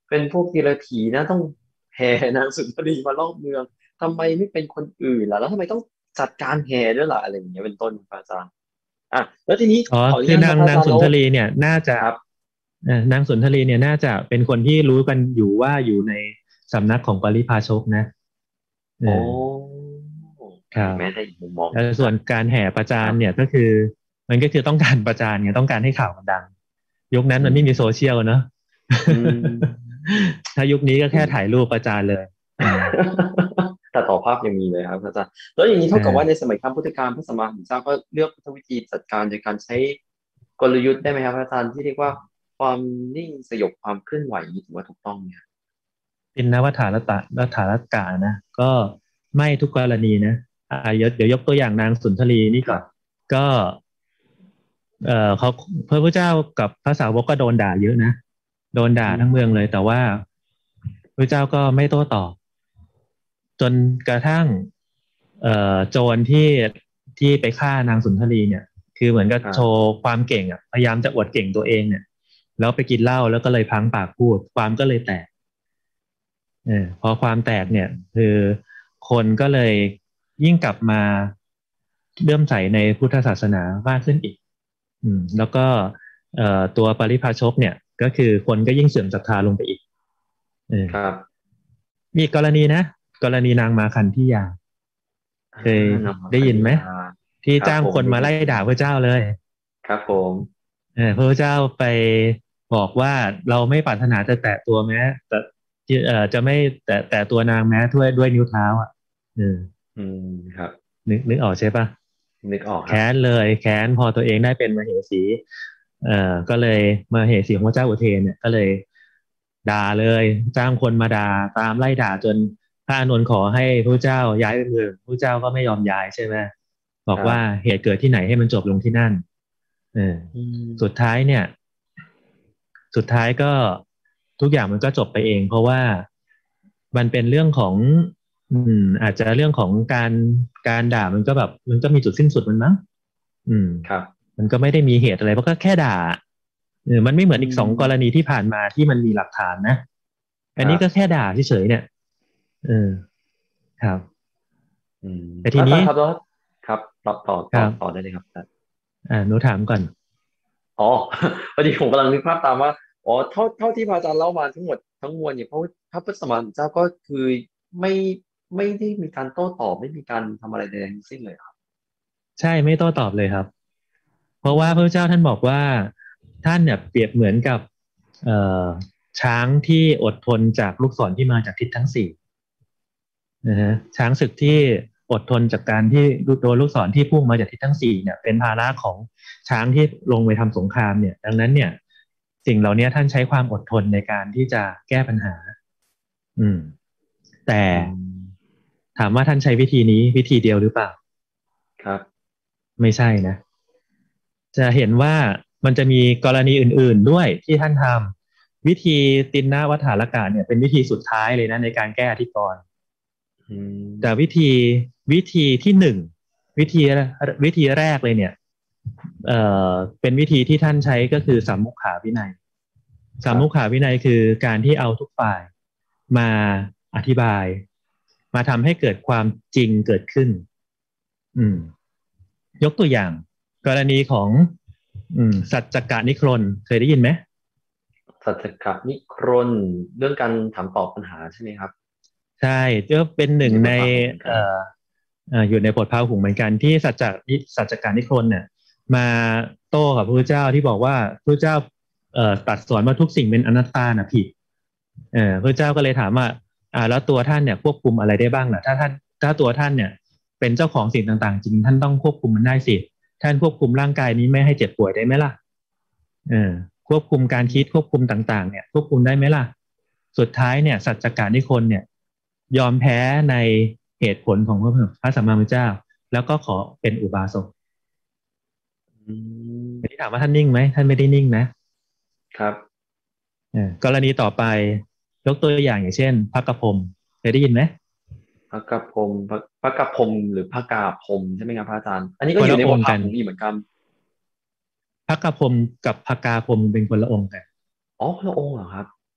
เป็นพวกเดรัจฉีนะต้องแห่นางสุนทรีมารอบเมืองทำไมไม่เป็นคนอื่นล่ะแล้วทำไมต้องจัดการแห่ด้วยล่ะอะไรอย่างเงี้ยเป็นต้นครับอาจารย์อ่ะแล้วทีนี้อ๋อขออนุคือนางญาตครับพระอาจารย์แล้วนางสุนทรีเนี่ยน่าจะครับเอ่อนางสุนทรีเนี่ยน่าจะเป็นคนที่รู้กันอยู่ว่าอยู่ในสำนักของปริพาชกนะเอโอ้อครับแม้แต่อีกมุมมองหแล้วนึ่งครับส่วนการแห่ประคจานรับเนี่ยก็คือมันก็คือต้องการประจานไงต้องการให้ข่าวมันดังยุคนั้นอืมันไม่มีโซมเชียลเนอะอืมถ้ายุคนี้ก็จริงแค่ถ่ายรูปประจานเลยอืมแต่ต่อภาพยังมีเลยครับอาจารย์แล้วอย่างนี้เท่ากับว่าในอ่าสมัยครั้งพุทธกาลพระสัมมาสัมพุทธเจ้าก็เลือกพุทธวิธีจัดการโดยการใช้กลยุทธ์ได้ไหมครับอาจารย์ที่เรียกว่าความนิ่งสยบความเคลื่อนไหวนี่ถือว่าถูกต้องเนี่ยปินนวัฏฐานตะวัฏฐานกะนะก็ไม่ทุกกรณีนะอ่าเดี๋ยวเดี๋ยวยกตัวอย่างนางสุนทรีนี่ก่อนครับก็เออเขาพระพุทธเจ้ากับพระสาวกก็โดนด่าเยอะนะโดนด่าอืทั้งเมืองเลยแต่มว่าพระเจ้าก็ไม่โต้ตอบ จนกระทั่งเอ่อโจรที่ที่ไปฆ่านางสุนทรีเนี่ยคือเหมือนกับครับโชว์ความเก่งอ่ะพยายามจะอวดเก่งตัวเองเนี่ยแล้วไปกินเหล้าแล้วก็เลยพลั้งปากพูดความก็เลยแตกเออพอความแตกเนี่ยคือคนก็เลยยิ่งกลับมาเลื่อมใสในพุทธศาสนามากขึ้นอีกอืมแล้วก็เอ่อตัวปริพาชกเนี่ยก็คือคนก็ยิ่งเสื่อมศรัทธาลงไปอีกเออครับมีกรณีนะกรณีนางมาคันธียาอ่าเคยนำมาได้ยินไหมคันธยาที่ครับผมจ้างคนได้ยินมาไล่ด่าพระเจ้าเลยครับผมเออพระเจ้าไปบอกว่าเราไม่ปรารถนาจะแตะตัวแม้แต่เอ่อจะไม่แตะแตะตัวนางแม้ด้วยด้วยนิ้วเท้าอ่ะเอออืมครับนึกนึกออกใช่ปะนึกออกครับแค้นเลยแค้นพอตัวเองได้เป็นมเหสีเอ่อก็เลยมเหสีของพระเจ้าอุเทนเนี่ยก็เลยด่าเลยจ้างคนมาด่าตามไล่ด่าจนพระอานนท์ขอให้พระเจ้าย้ายไปเมืองพระเจ้าก็ไม่ยอมย้ายใช่ไหม บครับอกว่าเหตุเกิดที่ไหนให้มันจบลงที่นั่นเอออืสุดมท้ายเนี่ยสุดท้ายก็ทุกอย่างมันก็จบไปเองเพราะว่ามันเป็นเรื่องของอืมอาจจะเรื่องของการการด่ามันก็แบบมันก็มีจุดสิ้นสุดมันมั้งอืมครับมันก็ไม่ได้มีเหตุอะไรเพราะก็แค่ด่าเออมันไม่เหมือนอือีกสองกรณีมที่ผ่านมาที่มันมีหลักฐานนะอันนี้ก็แค่ครับด่าเฉยๆเนี่ยเออครับอืมแต่ทีนี้อาจารย์ครับแล้วครับต่อต่อต่อครับต่อได้เลยครับอาจารย์อ่าหนูถามก่อนอ๋อพอดีผมกำลังนึกภาพตามว่าอ๋อเท่าเท่าที่พระอาจารย์เล่ามาทั้งหมดทั้งมวลเนี่ยพระพระพุทธสมานเจ้าก็คือไม่ไม่ได้มีการโต้ตอบไม่มีการทำอะไรใดๆทั้งสิ้นเลยครับใช่ไม่โต้ตอบเลยครับ เพอ๋อราะว่าพระเจ้าท่านบอกว่าท่านเนี่ยเปรียบเหมือนกับเอ่อช้างที่อดทนจากลูกศรที่มาจากทิศทั้งสี่นะฮะช้างศึกที่อดทนจากการที่โดนลูกศรที่พุ่งมาจากทิศทั้งสี่เนี่ยเป็นภาระของช้างที่ลงไปทำสงครามเนี่ยดังนั้นเนี่ยสิ่งเหล่านี้ท่านใช้ความอดทนในการที่จะแก้ปัญหาอืมแต่อืมถามว่าท่านใช้วิธีนี้วิธีเดียวหรือเปล่าครับไม่ใช่นะ จะเห็นว่ามันจะมีกรณีอื่นๆด้วยที่ท่านทำวิธีตินนวัฏฐารกะเนี่ยเป็นวิธีสุดท้ายเลยนะในการแก้อธิกรณ์อืแต่มวิธีวิธีที่หนึ่งวิธีวิธีแรกเลยเนี่ยเอ่อเป็นวิธีที่ท่านใช้ก็คือสามมุขขาวินัยคสามรับมุขขาวินัยคือการที่เอาทุกฝ่ายมาอธิบายมาทำให้เกิดความจริงเกิดขึ้นอืมยกตัวอย่างกรณีของอืมสัจจกานิครนเคยได้ยินไหมสัจจกะนิครนเรื่องการถามตอบปัญหาใช่ไหมครับใช่ก็เป็นหนึ่งในอยู่ในบทบาทของเหมือนกันเอ่อเอ่ออยู่ในบทพาหุงส์เหมือนกันที่สัจจะสัจจการนิครนเนี่ยมาโต้กับพระพุทธเจ้าที่บอกว่าพระพุทธเจ้าเอ่อตรัสสอนว่าทุกสิ่งเป็นอนัตตานะผิดเออพระเจ้าก็เลยถามว่าอ่าแล้วตัวท่านเนี่ยควบคุมอะไรได้บ้างล่ะถ้าท่านถ้าตัวท่านเนี่ยเป็นเจ้าของสิ่งต่างๆจริงท่านต้องควบคุมมันได้สิท่านควบคุมร่างกายนี้ไม่ให้เจ็บป่วยได้ไหมล่ะเออควบคุมการคิดควบคุมต่างๆเนี่ยควบคุมได้ไหมล่ะสุดท้ายเนี่ยสัจจการนิครนเนี่ย ยอมแพ้ในเหตุผลของพระพระสัมมาสัมพุทธเจ้าแล้วก็ขอเป็นอุบาสกอืทีนี้มถามว่าท่านนิ่งไหมท่านไม่ได้นิ่งนะครับเออกรณีต่อไปยกตัวอย่างอย่างเช่นพระกระพรหมเคยได้ยินไหมพระกะพรหมพระพระกะพรหมหรือพระกาพรหมใช่ไหมครับพระอาจารย์อันนี้คนก็อยู่ในบละองค์กันทพาหุงส์อีกเหมือนกันพระกระพรหมกับพระกาพรหมเป็นคนละองค์กันอ๋อพระองค์เหรอครับ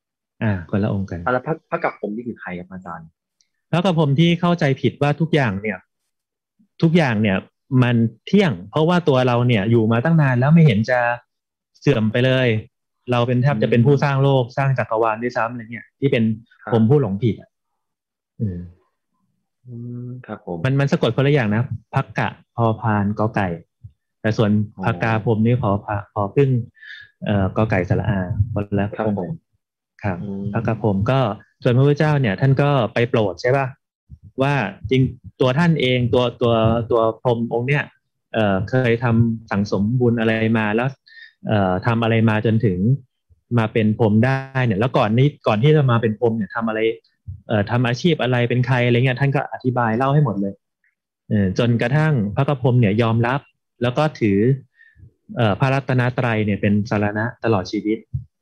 อ่าคนละองค์กันอ่ะแล้วพระพระกับผมนี่คือใครครับอาจารย์แล้วกับผมที่เข้าใจผิดว่าทุกอย่างเนี่ยทุกอย่างเนี่ยมันเที่ยงเพราะว่าตัวเราเนี่ยอยู่มาตั้งนานแล้วไม่เห็นจะเสื่อมไปเลยเราเป็นแทอืบจะเป็นผู้สร้างมโลกสร้างจักรวาลด้วยซ้ำอะไรเงี้ยที่เป็นผมผู้ครับหลงผิดอ่ะอืมอืมครับผมมันมันสะกดคนละอย่างนะพักกะพอพานกอไก่แต่ส่วนอ๋อภากาผมนี่พอพาพอพึ่งเอ่อกอไก่สระอาคนละองค์กันครับผมครับอืพระกะผมมก็ส่วนพระพุทธเจ้าเนี่ยท่านก็ไปโปรดใช่ป่ะว่าจริงตัวท่านเองตัวตัวตัวพรหมองค์เนี่ยเอ่อเคยทำสั่งสมบุญอะไรมาแล้วเอ่อทำอะไรมาจนถึงมาเป็นพรหมได้เนี่ยแล้วก่อนนี้ก่อนที่จะมาเป็นพรหมเนี่ยทำอะไรเอ่อทำอาชีพอะไรเป็นใครอะไรเงี้ยท่านก็อธิบายเล่าให้หมดเลยเออจนกระทั่งพระกะพรหมเนี่ยยอมรับแล้วก็ถือเอ่อพระรัตนตรัยเนี่ยเป็นสรณะตลอดชีวิต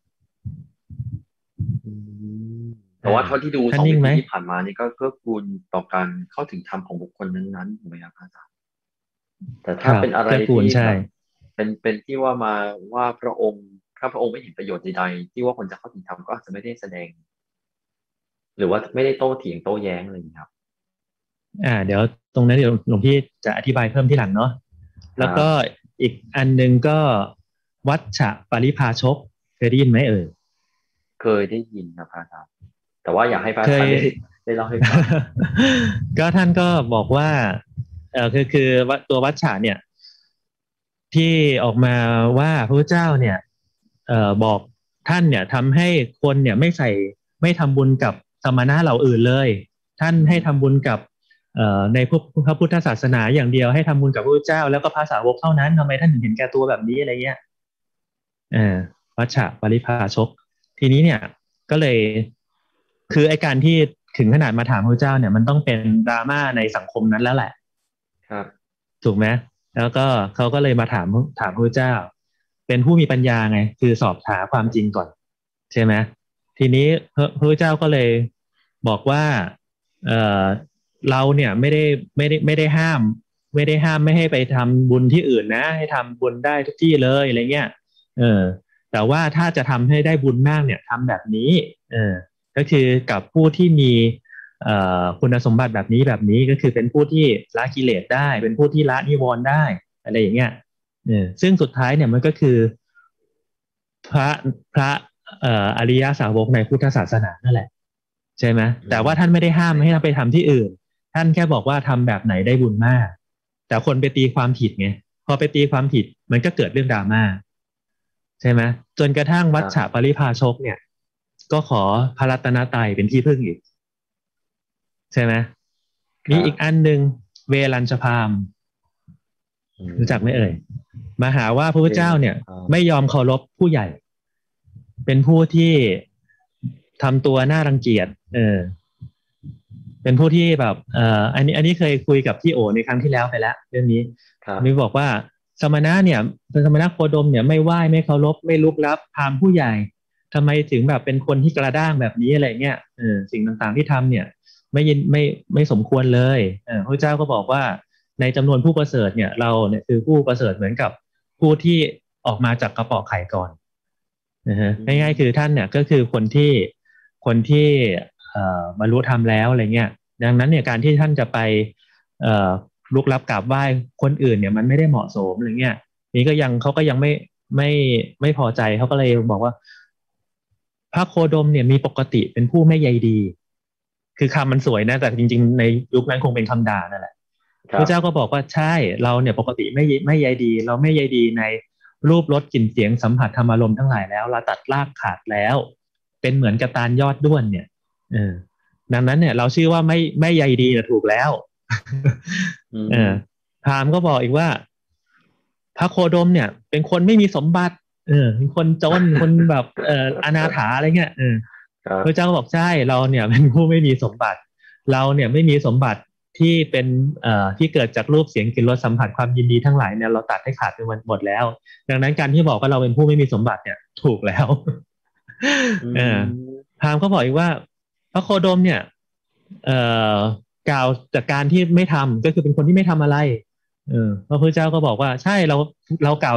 อืมแต่อ่าว่าเท่าที่ดูสท่านนิ่งไหมองปีที่ผ่านมานี่ก็เกื้อกูลต่อการเข้าถึงธรรมของบุคคลนั้นๆถูกไหมครับอาจารย์แต่คถ้ารับเป็นอะไรเกื้อกูลที่ใช่แบบเป็นเป็นที่ว่ามาว่าพระองค์ถ้าพระองค์ไม่เห็นประโยชน์ใดๆที่ว่าคนจะเข้าถึงธรรมก็อาจจะไม่ได้แสดงหรือว่าไม่ได้โต้เถียงโต้แย้งอะไรอย่างนี้ครับอ่าเดี๋ยวตรงนั้นเดี๋ยวหลวงพี่จะอธิบายเพิ่มที่หลังเนาะแล้วก็ครับอีกอันหนึ่งก็วัชชะปริภาชกเคยได้ยินไหมเอ่ยเคยได้ยินครับอาจารย์แต่ว่าอยากให้พระเคยอาจารย์ได้ได้เล่าให้ฟังก็ท่านก็บอกว่าเออคือคือวัดตัววัชชะเนี่ยที่ออกมาว่าพระพุทธเจ้าเนี่ยเอ่อบอกท่านเนี่ยทำให้คนเนี่ยไม่ใส่ไม่ทำบุญกับสมณะเหล่าอื่นเลยท่านให้ทำบุญกับเอ่อในพวกพระพุทธศาสนาอย่างเดียวให้ทำบุญกับพระพุทธเจ้าแล้วก็พระสาวกเท่านั้นทำไมท่านถึงเห็นแก่ตัวแบบนี้อะไรเงี้ยเออวัชชะปริภาชกทีนี้เนี่ยก็เลยคือไอการที่ถึงขนาดมาถามพระเจ้าเนี่ยมันต้องเป็นดราม่าในสังคมนั้นแล้วแหละครับถูกไหมแล้วก็เขาก็เลยมาถามถามพระเจ้าเป็นผู้มีปัญญาไงคือสอบหาความจริงก่อนใช่ไหมทีนี้พระพระเจ้าก็เลยบอกว่าเออเราเนี่ยไม่ได้ไม่ได้ไม่ได้ห้ามไม่ได้ห้ามไม่ให้ไปทำบุญที่อื่นนะให้ทำบุญได้ทุกที่เลยอะไรเงี้ยเออแต่ว่าถ้าจะทำให้ได้บุญมากเนี่ยทำแบบนี้เออก็คือกับผู้ที่มีคุณสมบัติแบบนี้แบบนี้ก็คือเป็นผู้ที่ละกิเลสได้เป็นผู้ที่ละนิวรณ์ได้อะไรอย่างเงี้ยเออซึ่งสุดท้ายเนี่ยมันก็คือพระพระเอ่ออริยสาวกในพุทธศาสนานั่นแหละใช่ไหมอืมแต่ว่าท่านไม่ได้ห้ามใช่ครับให้ไปทำที่อื่นท่านแค่บอกว่าทำแบบไหนได้บุญมากแต่คนไปตีความผิดไงพอไปตีความผิดมันก็เกิดเรื่องดราม่าใช่ไหมจนกระทั่งวัชครับชะปริภาชกเนี่ยก็ขอพระรัตนตรัยเป็นที่พึ่งอีก ใช่ไหมมีอีกอัครับนหนึ่งเวรัญชพามอืรู้จักไหมเอ่ยมมาหาว่าพระพุทธเวลาเจ้าเนี่ยจะพาไม่ยอมเคารพผู้ใหญ่เป็นผู้ที่ทำตัวน่ารังเกียจเออเป็นผู้ที่แบบเอ่ออันนี้อันนี้เคยคุยกับพี่โอในครั้งที่แล้วไปแล้วเรื่องนี้ครับมีบอกว่าสมณะเนี่ยสมณะโคดมเนี่ยไม่ไหว้ไม่เคารพไม่ลุกลับพราหมณ์ผู้ใหญ่ทำไมถึงแบบเป็นคนที่กระด้างแบบนี้อะไรเงี้ยเออสิ่งต่างๆที่ทำเนี่ยไม่ยินไม่ไม่สมควรเลยเออพระเจ้าก็บอกว่าในจำนวนผู้ประเสริฐเนี่ยเราเนี่ยคือผู้ประเสริฐเหมือนกับผู้ที่ออกมาจากกระเปาะไข่ก่อนนะฮะอืง่ายๆคือท่านมเนี่ยก็คือคนที่คนที่เอ่อบรรลุธรรมแล้วอะไรเงี้ยดังนั้นเนี่ยการที่ท่านจะไปเอ่อลุกลับกราบไหว้คนอื่นเนี่ยมันไม่ได้เหมาะสมอะไรเงี้ยนี่ก็ยังเขาก็ยังไม่ไม่ไม่พอใจเขาก็เลยบอกว่าพระโคดมเนี่ยมีปกติเป็นผู้ไม่ใยดีคือคำมันสวยนะแต่จริงๆในยุคนั้นคงเป็นคำด่านั่นแหละครับพระเจ้าก็บอกว่าใช่เราเนี่ยปกติไม่ไม่ใยดีเราไม่ใยดีในรูปรสกลิ่นเสียงสัมผัสธรรมารมณ์ทั้งหลายแล้วเราตัดรากขาดแล้วเป็นเหมือนกระตานยอดด้วนเนี่ยเออดังนั้นเนี่ยเราชื่อว่าไม่ไม่ใยดีนะถูกแล้วอืเออมพราหมณ์ก็บอกอีกว่าพระโคดมเนี่ยเป็นคนไม่มีสมบัติเออเป็นคนจนคนแบบเอ่ออนาถาอะไรเงี้ยเออพระเจ้าครับก็บอกใช่เราเนี่ยเป็นผู้ไม่มีสมบัติเราเนี่ยไม่มีสมบัติที่เป็นเอ่อที่เกิดจากรูปเสียงกลิ่นรสสัมผัสความยินดีทั้งหลายเนี่ยเราตัดให้ขาดไปหมดแล้วดังนั้นการที่บอกว่าเราเป็นผู้ไม่มีสมบัติเนี่ยถูกแล้วอืเออมพราหมณ์ก็บอกอีกว่าพระโคดมเนี่ยเอ่อกล่าวจากการที่ไม่ทำก็คือเป็นคนที่ไม่ทำอะไรเออพระพุทธเจ้าก็บอกว่าใช่เราเรากล่าว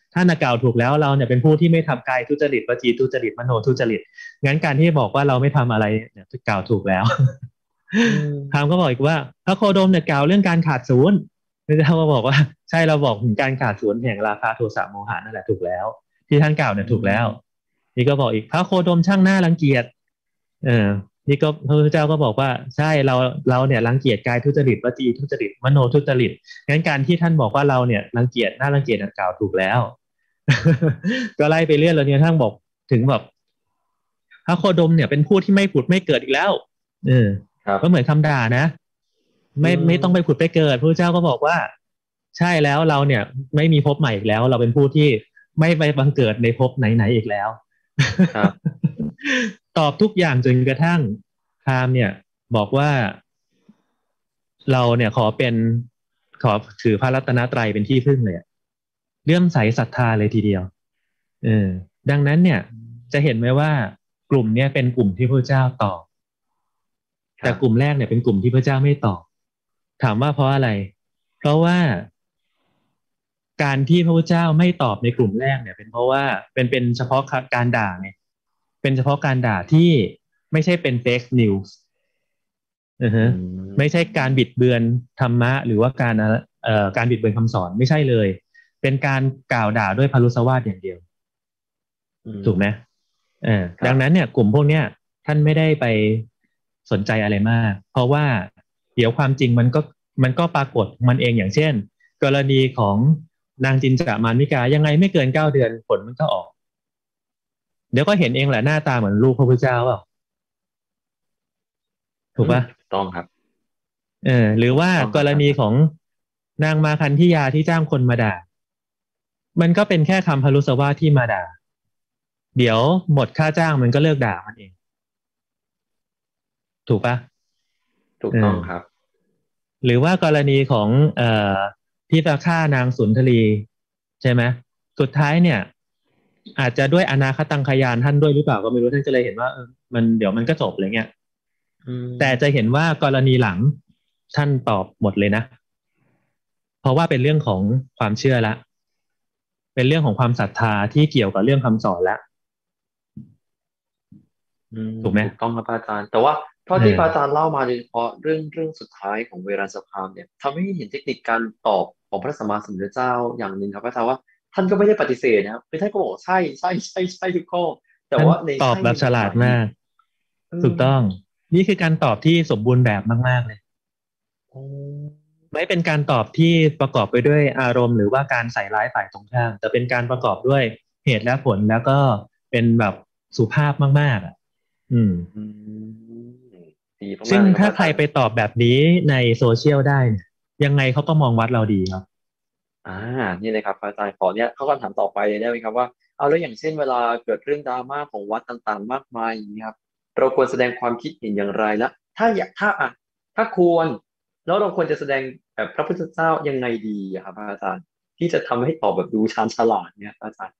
ท่านกล่าวถูกแล้วเราเนี่ยเป็นผู้ที่ไม่ทำกายทุจริตวจีทุจริตมโนทุจริตงั้นการที่บอกว่าเราไม่ทำอะไรเนี่ยกล่าวถูกแล้วพราหมณ์ก็บอกอีกว่าพระโคดมเนี่ยกล่าวเรื่องการขาดศูนย์พระเจ้าก็บอกว่าใช่เราบอกถึงการขาดศูนย์แห่งราคะโทสะโมหะนั่นแหละถูกแล้วที่ท่านกล่าวเนี่ยถูกแล้วนี่ก็บอกอีกพระโคดมช่างหน้ารังเกียจเออนี่ก็พระพุทธเจ้าก็บอกว่าใช่เราเราเนี่ยรังเกียจกายทุจริตวจีทุจริตมโนทุจริตงั้นการที่ท่านบอกว่าเราเนี่ยรังเกียจหน้ารังเกียจกล่าวถูกแล้ว ก็ไล่ไปเรื่อยแล้วเนี่ยท่านบอกถึงแบบพระโคดมเนี่ยเป็นผู้ที่ไม่ผุดไม่เกิดอีกแล้วเออก็เหมือนคำด่านะไม่ไม่ต้องไปผุดไปเกิดพระเจ้าก็บอกว่าใช่แล้วเราเนี่ยไม่มีภพใหม่อีกแล้วเราเป็นผู้ที่ไม่ไปบังเกิดในภพไหนๆอีกแล้วตอบทุกอย่างจนกระทั่งพราหมณ์เนี่ยบอกว่าเราเนี่ยขอเป็นขอถือพระรัตนตรัยเป็นที่พึ่งเลยเลื่อมใสศรัทธาเลยทีเดียวเออดังนั้นเนี่ยจะเห็นไหมว่ากลุ่มเนี้ยเป็นกลุ่มที่พระเจ้าตอบแต่กลุ่มแรกเนี่ยเป็นกลุ่มที่พระเจ้าไม่ตอบถามว่าเพราะอะไรเพราะว่าการที่พระพุทธเจ้าไม่ตอบในกลุ่มแรกเนี่ยเป็นเพราะว่าเป็นเป็นเฉพาะการด่าไงเป็นเฉพาะการด่าที่ไม่ใช่เป็น fake news อือฮะไม่ใช่การบิดเบือนธรรมะหรือว่าการเอ่อการบิดเบือนคำสอนไม่ใช่เลยเป็นการกล่าวด่าด้วยพรุสวาทอย่างเดียวถูกไหมเออดังนั้นเนี่ยกลุ่มพวกเนี้ยท่านไม่ได้ไปสนใจอะไรมากเพราะว่าเดี๋ยวความจริงมันก็มันก็ปรากฏมันเองอย่างเช่นกรณีของนางจินจามานมิกายังไงไม่เกินเก้าเดือนผลมันก็ออกเดี๋ยวก็เห็นเองแหละหน้าตาเหมือนลูกพระพุทธเจ้าเปล่าถูกปะต้องครับเออหรือว่ากรณีของนางมาคันธิยาที่จ้างคนมาด่ามันก็เป็นแค่คำพรุสวาทที่มาด่าเดี๋ยวหมดค่าจ้างมันก็เลิกด่ามันเองถูกปะถูกต้องครับหรือว่ากรณีของเอ่อที่จะฆ่านางสุนทรีใช่ไหมสุดท้ายเนี่ยอาจจะด้วยอนาคตังขยานท่านด้วยหรือเปล่าก็ไม่รู้ท่านก็เลยเห็นว่าเออมันเดี๋ยวมันก็จบอะไรเงี้ยแต่จะเห็นว่ากรณีหลังท่านตอบหมดเลยนะเพราะว่าเป็นเรื่องของความเชื่อละเป็นเรื่องของความศรัทธาที่เกี่ยวกับเรื่องคำสอนละถูกไหมถูกต้องครับอาจารย์แต่ว่าเพราะที่อาจารย์เล่ามาโดยเฉพาะเรื่องเรื่องสุดท้ายของเวรัสพามเนี่ยทำให้เห็นเทคนิคการตอบของพระสัมมาสัมพุทธเจ้าอย่างหนึ่งครับอาจารย์ว่าท่านก็ไม่ได้ปฏิเสธนะครับคือท่านก็บอกใช่ใช่ใช่ใช่ทุกข้อแต่ว่าในตอบแบบฉลาดมากถูกต้องนี่คือการตอบที่สมบูรณ์แบบมากๆเลยไม่เป็นการตอบที่ประกอบไปด้วยอารมณ์หรือว่าการใส่ร้ายฝ่ายตรงข้ามแต่เป็นการประกอบด้วยเหตุและผลแล้วก็เป็นแบบสุภาพมากๆอ่ะอืมซึ่งถ้าใครไปตอบแบบนี้ในโซเชียลได้ยังไงเขาก็มองวัดเราดีครับอ่านี่เลยครับอาจารย์ขอเนี่ยเขาคำถามต่อไปได้ไหมครับว่าเอาแล้วอย่างเช่นเวลาเกิดเรื่องดราม่าของวัดต่างๆมากมายอย่างนี้ครับเราควรแสดงความคิดเห็นอย่างไรและถ้าอยากถ้าอ่ะถ้าควรแล้วเราควรจะแสดงแบบพระพุทธเจ้ายังไงดีครับอาจารย์ที่จะทำให้ตอบแบบดูชาญฉลาดเนี่ยอาจารย์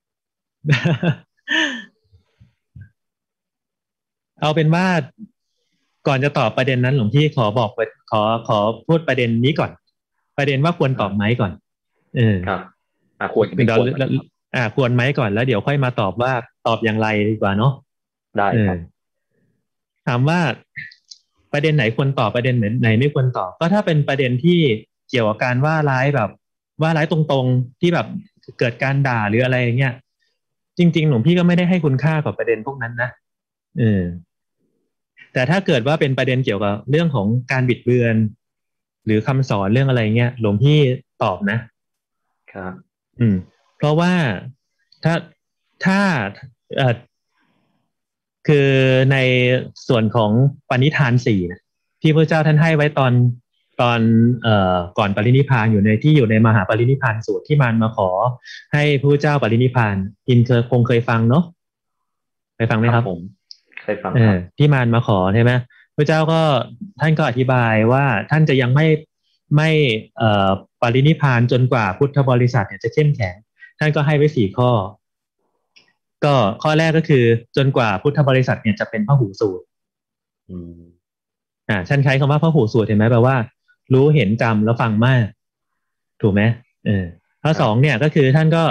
เอาเป็นว่าก่อนจะตอบประเด็นนั้นหลวงพี่ขอบอกไปขอขอพูดประเด็นนี้ก่อนประเด็นว่าควรตอบไหมก่อนเออครับอ่าควรเดี๋ยวอ่าควรไหมก่อนแล้วเดี๋ยวค่อยมาตอบว่าตอบอย่างไรดีกว่าเนาะได้ครับถามว่าประเด็นไหนควรตอบประเด็นไหนไม่ควรตอบก็ถ้าเป็นประเด็นที่เกี่ยวกับการว่าร้ายแบบว่าร้ายตรงๆที่แบบเกิดการด่าหรืออะไรอย่างเงี้ยจริงๆหลวงพี่ก็ไม่ได้ให้คุณค่ากับประเด็นพวกนั้นนะเออแต่ถ้าเกิดว่าเป็นประเด็นเกี่ยวกับเรื่องของการบิดเบือนหรือคำสอนเรื่องอะไรเงี้ยหลวงพี่ตอบนะครับอืมเพราะว่าถ้าถ้าเอ่อคือในส่วนของปณิธานสี่ที่พระเจ้าท่านให้ไว้ตอนตอนเอ่อก่อนปรินิพพานอยู่ในที่อยู่ในมหาปรินิพพานสูตรที่มารมาขอให้พระเจ้าปรินิพพานอินเคยคงเคยฟังเนาะไปฟังไหมครับผมเคยฟังครับที่มารมาขอใช่ไหมพระเจ้าก็ท่านก็อธิบายว่าท่านจะยังไม่ไม่เอ่อปรินิพพานจนกว่าพุทธบริษัทเนี่ยจะเข้มแข็งท่านก็ให้ไว้สี่ข้อก็ข้อแรกก็คือจนกว่าพุทธบริษัทเนี่ยจะเป็นพหูสูตรอืมอ่าท่านใช้คำว่าพหูสูตรเห็นไหมแปลว่ารู้เห็นจำแล้วฟังมากถูกไหมเออข้อสองเนี่ยก็คือท่านก็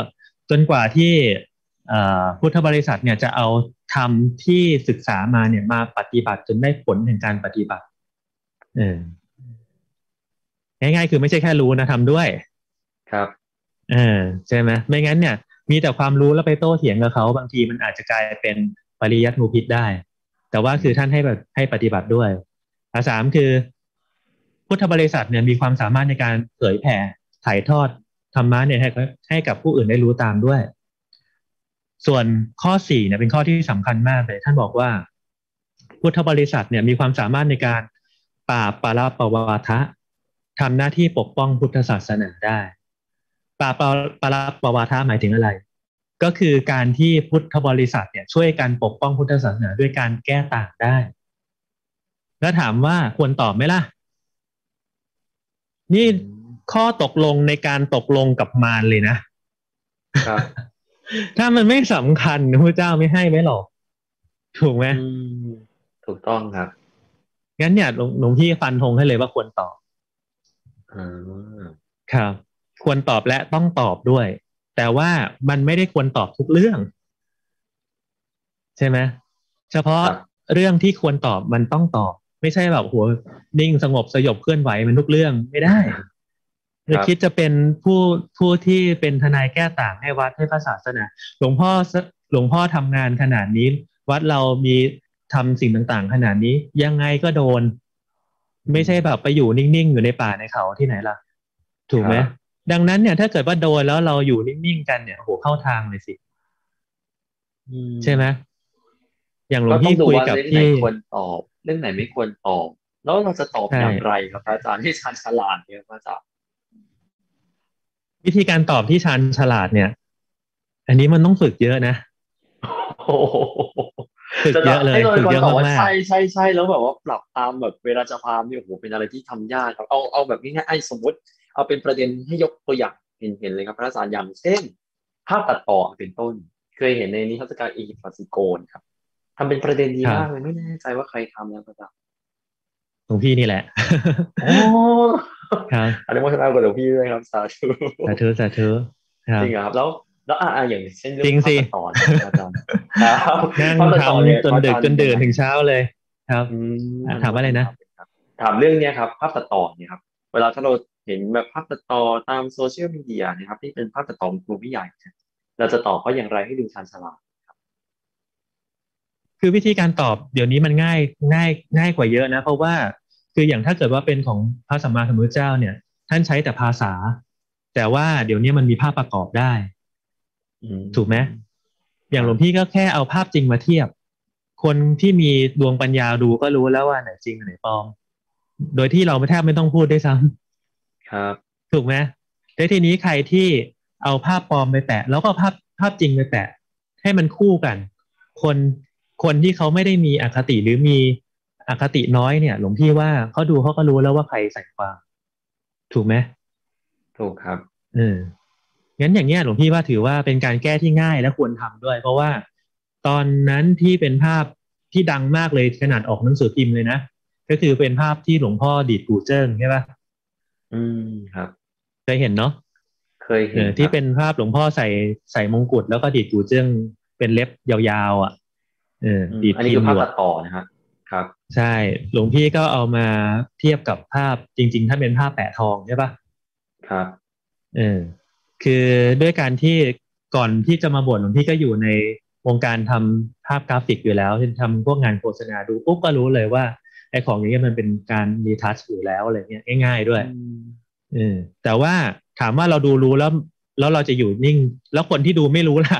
จนกว่าที่พุทธบริษัทเนี่ยจะเอาธรรมที่ศึกษามาเนี่ยมาปฏิบัติจนได้ผลแห่งการปฏิบัติเออง่ายๆคือไม่ใช่แค่รู้นะทำด้วยครับเออใช่ไหมไม่งั้นเนี่ยมีแต่ความรู้แล้วไปโต้เถียงกับเขาบางทีมันอาจจะกลายเป็นปริยัติมูพิษได้แต่ว่าคือท่านให้แบบให้ปฏิบัติด้วยอันสามคือพุทธบริษัทเนี่ยมีความสามารถในการเผยแผ่ถ่ายทอดธรรมะเนี่ยให้ให้กับผู้อื่นได้รู้ตามด้วยส่วนข้อสี่เนี่ยเป็นข้อที่สำคัญมากเลยท่านบอกว่าพุทธบริษัทเนี่ยมีความสามารถในการปราบปราปวาทะทำหน้าที่ปกป้องพุทธศาสนาได้ปราบปราปวาทะหมายถึงอะไรก็คือการที่พุทธบริษัทเนี่ยช่วยกันปกป้องพุทธศาสนาด้วยการแก้ต่างได้แล้วถามว่าควรตอบไหมล่ะนี่ข้อตกลงในการตกลงกับมารเลยนะครับถ้ามันไม่สำคัญพระเจ้าไม่ให้ไหมหรอกถูกไหมถูกต้องครับงั้นเนี่ยหลวงพี่ฟันธงให้เลยว่าควรตอบอ่าครับควรตอบและต้องตอบด้วยแต่ว่ามันไม่ได้ควรตอบทุกเรื่องใช่ไหมเฉพาะเรื่องที่ควรตอบมันต้องตอบไม่ใช่แบบหัวนิ่งสงบสยบเคลื่อนไหวมันทุกเรื่องไม่ได้จะคิดจะเป็นผู้ผู้ที่เป็นทนายแก้ต่างให้วัดให้พระศาสนาหลวงพ่อหลวงพ่อทำงานขนาดนี้วัดเรามีทำสิ่งต่างๆขนาดนี้ยังไงก็โดนไม่ใช่แบบไปอยู่นิ่งๆอยู่ในป่าในเขาที่ไหนล่ะถูกไหมดังนั้นเนี่ยถ้าเกิดว่าโดนแล้วเราอยู่นิ่งๆกันเนี่ยโหเข้าทางเลยสิใช่ไหมอย่างหลวงพี่คุยกับที่เรื่องไหนควรตอบเรื่องไหนไม่ควรตอบแล้วเราจะตอบอย่างไรครับอาจารย์ที่ชาญฉลาดเนี่ยอาจารย์วิธีการตอบที่ชาญฉลาดเนี่ยอันนี้มันต้องฝึกเยอะนะฝึกเยอะเลยฝึกเยอะมากๆใช่ใช่ใช่แล้วแบบว่าปรับตามแบบเวลาจะพามเนี่ยโอ้โหเป็นอะไรที่ทำยากครับเอาเอาแบบง่ายๆไอ้สมมติเอาเป็นประเด็นให้ยกตัวอย่างเห็นเห็นเลยครับพระอาจารย์อย่างเช่นภาพตัดต่อเป็นต้นเคยเห็นในนิทรรศการอียิปต์ฟาซิโกนครับทำเป็นประเด็นดีมากเลยไม่แน่ใจว่าใครทำแล้วก็จะหลวงพี่นี่แหละโอ้ครับอันนี้โมทนากับหลวงพี่ด้วยครับสาธุสาธุสาธุจริงครับแล้วแล้วอ่าอย่างเช่นเรื่องภาพตัดต่ออาจารย์นั่งทำจนดึกจนดื่นถึงเช้าเลยครับถามว่าอะไรนะถามเรื่องนี้ครับภาพตัดต่อเนี่ยครับเวลาถ้าเราเห็นแบบภาพตัดต่อตามโซเชียลมีเดียนะครับที่เป็นภาพตัดต่อกลุ่มใหญ่เราจะตอบเขาอย่างไรให้ดูชาญฉลาดคือวิธีการตอบเดี๋ยวนี้มันง่ายง่ายง่ายกว่าเยอะนะเพราะว่าคืออย่างถ้าเกิดว่าเป็นของพระสัมมาสัมพุทธเจ้าเนี่ยท่านใช้แต่ภาษาแต่ว่าเดี๋ยวนี้มันมีภาพประกอบได้ถูกไหมอย่างหลวงพี่ก็แค่เอาภาพจริงมาเทียบคนที่มีดวงปัญญาดูก็รู้แล้วว่าไหนจริงไหนปลอมโดยที่เราแทบไม่ต้องพูดด้วยซ้ำครับถูกไหมแต่ทีนี้ใครที่เอาภาพปลอมไปแปะแล้วก็ภาพภาพจริงไปแปะให้มันคู่กันคนคนที่เขาไม่ได้มีอคติหรือมีอคติน้อยเนี่ยหลวงพี่ว่าเขาดูเขาก็รู้แล้วว่าใครใส่ความถูกไหมถูกครับเอองั้นอย่างเงี้ยหลวงพี่ว่าถือว่าเป็นการแก้ที่ง่ายและควรทำด้วย เพราะว่าตอนนั้นที่เป็นภาพที่ดังมากเลยขนาดออกหนังสือพิมพ์เลยนะก็คือเป็นภาพที่หลวงพ่อดีดกูเจิ้งใช่ปะอืมครับเคยเห็นเนาะเคยเห็นที่เป็นภาพหลวงพ่อใส่ใส่มงกุฎแล้วก็ดีดกูเจิ้งเป็นเล็บยาวๆอ่ะเออดีดอันนี้คือภาพตัดต่อนะครับครับใช่หลวงพี่ก็เอามาเทียบกับภาพจริงๆถ้าเป็นภาพแปะทองใช่ปะครับเออคือด้วยการที่ก่อนที่จะมาบวชหลวงพี่ก็อยู่ในวงการทำภาพกราฟิกอยู่แล้วที่ทำพวกงานโฆษณาดูปุ๊บก็รู้เลยว่าไอ้ของอย่างเงี้ยมันเป็นการรีทัชอยู่แล้วอะไรเงี้ยง่ายๆด้วยเออแต่ว่าถามว่าเราดูรู้แล้วแล้วเราจะอยู่นิ่งแล้วคนที่ดูไม่รู้ล่ะ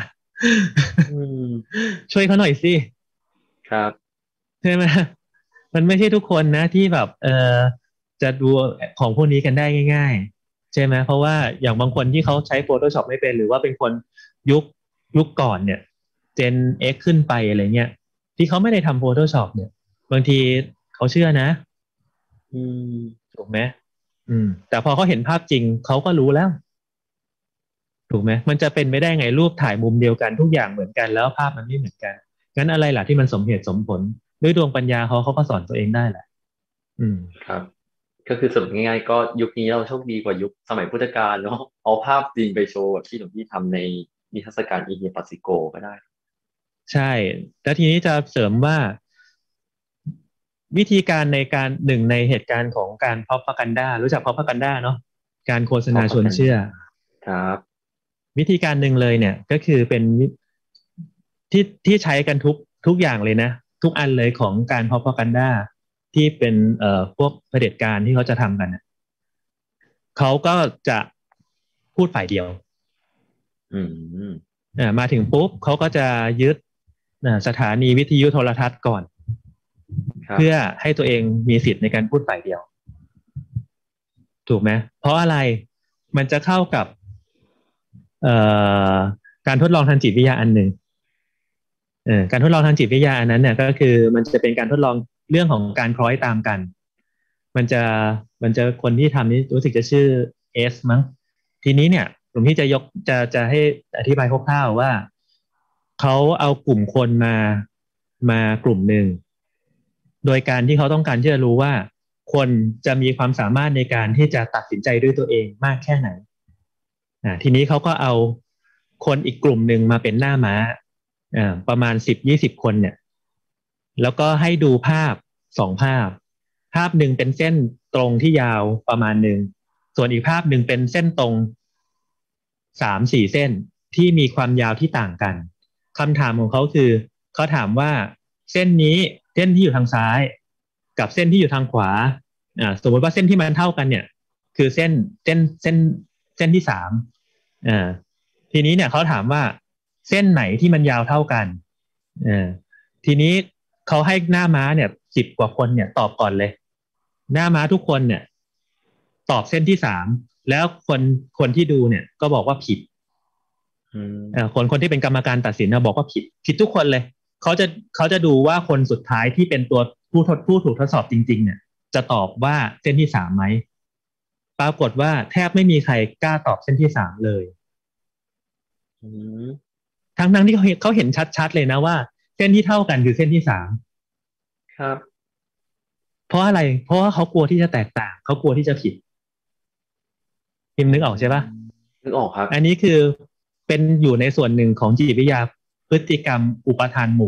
ช่วยเขาหน่อยสิครับใช่ไหมมันไม่ใช่ทุกคนนะที่แบบเออจะดูของพวกนี้กันได้ง่ายๆใช่ไหมเพราะว่าอย่างบางคนที่เขาใช้ Photoshop ไม่เป็นหรือว่าเป็นคนยุคยุคก่อนเนี่ย Gen X ขึ้นไปอะไรเงี้ยที่เขาไม่ได้ทำ Photoshop เนี่ยบางทีเขาเชื่อนะอืมถูกไหมอืมแต่พอเขาเห็นภาพจริงเขาก็รู้แล้วถูกไหมมันจะเป็นไม่ได้ไงรูปถ่ายมุมเดียวกันทุกอย่างเหมือนกันแล้วภาพมันไม่เหมือนกันงั้นอะไรล่ะที่มันสมเหตุสมผลด้วยดวงปัญญาเขาเขาก็สอนตัวเองได้แหละอืมครับก็คือสรุปง่ายๆก็ยุคนี้เราโชคดีกว่ายุคสมัยพุทธกาลเนาะเอาภาพจริงไปโชว์แบบที่หลวงพี่ทำในนิทรรศการอีเนียปัสสิโกก็ได้ใช่แล้วทีนี้จะเสริมว่าวิธีการในการหนึ่งในเหตุการณ์ของการพ propaganda รู้จัก propaganda เนาะการโฆษณาชวนเชื่อครับวิธีการหนึ่งเลยเนี่ยก็คือเป็นที่ที่ใช้กันทุกทุกอย่างเลยนะทุกอันเลยของการ propaganda ที่เป็นเอ่อพวกเผด็จการที่เขาจะทำกันเขาก็จะพูดฝ่ายเดียวอืมอ่ามาถึงปุ๊บเขาก็จะยึดสถานีวิทยุโทรทัศน์ก่อนเพื่อให้ตัวเองมีสิทธิ์ในการพูดฝ่ายเดียวถูกไหมเพราะอะไรมันจะเข้ากับการทดลองทางจิตวิทยาอันหนึ่งการทดลองทางจิตวิทยาอันนั้นเนี่ยก็คือมันจะเป็นการทดลองเรื่องของการคล้อยตามกันมันจะมันจะคนที่ทำนี้รู้สึกจะชื่อเอสมั้งทีนี้เนี่ยผมที่จะยกจะจะให้อธิบายคร่าวๆว่าเขาเอากลุ่มคนมามากลุ่มหนึ่งโดยการที่เขาต้องการที่จะรู้ว่าคนจะมีความสามารถในการที่จะตัดสินใจด้วยตัวเองมากแค่ไหนอ่าทีนี้เขาก็เอาคนอีกกลุ่มหนึ่งมาเป็นหน้าม้าอ่าประมาณสิบยี่สิบคนเนี่ยแล้วก็ให้ดูภาพสองภาพภาพหนึ่งเป็นเส้นตรงที่ยาวประมาณหนึ่งส่วนอีกภาพหนึ่งเป็นเส้นตรงสามสี่เส้นที่มีความยาวที่ต่างกันคำถามของเขาคือเขาถามว่าเส้นนี้เส้นที่อยู่ทางซ้ายกับเส้นที่อยู่ทางขวาอ่าสมมติว่าเส้นที่มันเท่ากันเนี่ยคือเส้นเส้นเส้นเส้นที่สามอ่าทีนี้เนี่ยเขาถามว่าเส้นไหนที่มันยาวเท่ากันอ่าทีนี้เขาให้หน้าม้าเนี่ยสิบกว่าคนเนี่ยตอบก่อนเลยหน้าม้าทุกคนเนี่ยตอบเส้นที่สามแล้วคนคนที่ดูเนี่ยก็บอกว่าผิดอ่าคนคนที่เป็นกรรมการตัดสินนะบอกว่าผิดผิดทุกคนเลยเขาจะเขาจะดูว่าคนสุดท้ายที่เป็นตัวผู้ทดผู้ถูกทดสอบจริงๆเนี่ยจะตอบว่าเส้นที่สามไหมปรากฏว่าแทบไม่มีใครกล้าตอบเส้นที่สามเลยทั้งทั้งที่เขาเห็นเขาเห็นชัดๆเลยนะว่าเส้นที่เท่ากันคือเส้นที่สามครับเพราะอะไรเพราะว่าเขากลัวที่จะแตกต่างเขากลัวที่จะผิดพิมนึกออกใช่ปะนึกออกครับอันนี้คือเป็นอยู่ในส่วนหนึ่งของจิตวิทยาพฤติกรรมอุปทานหมู่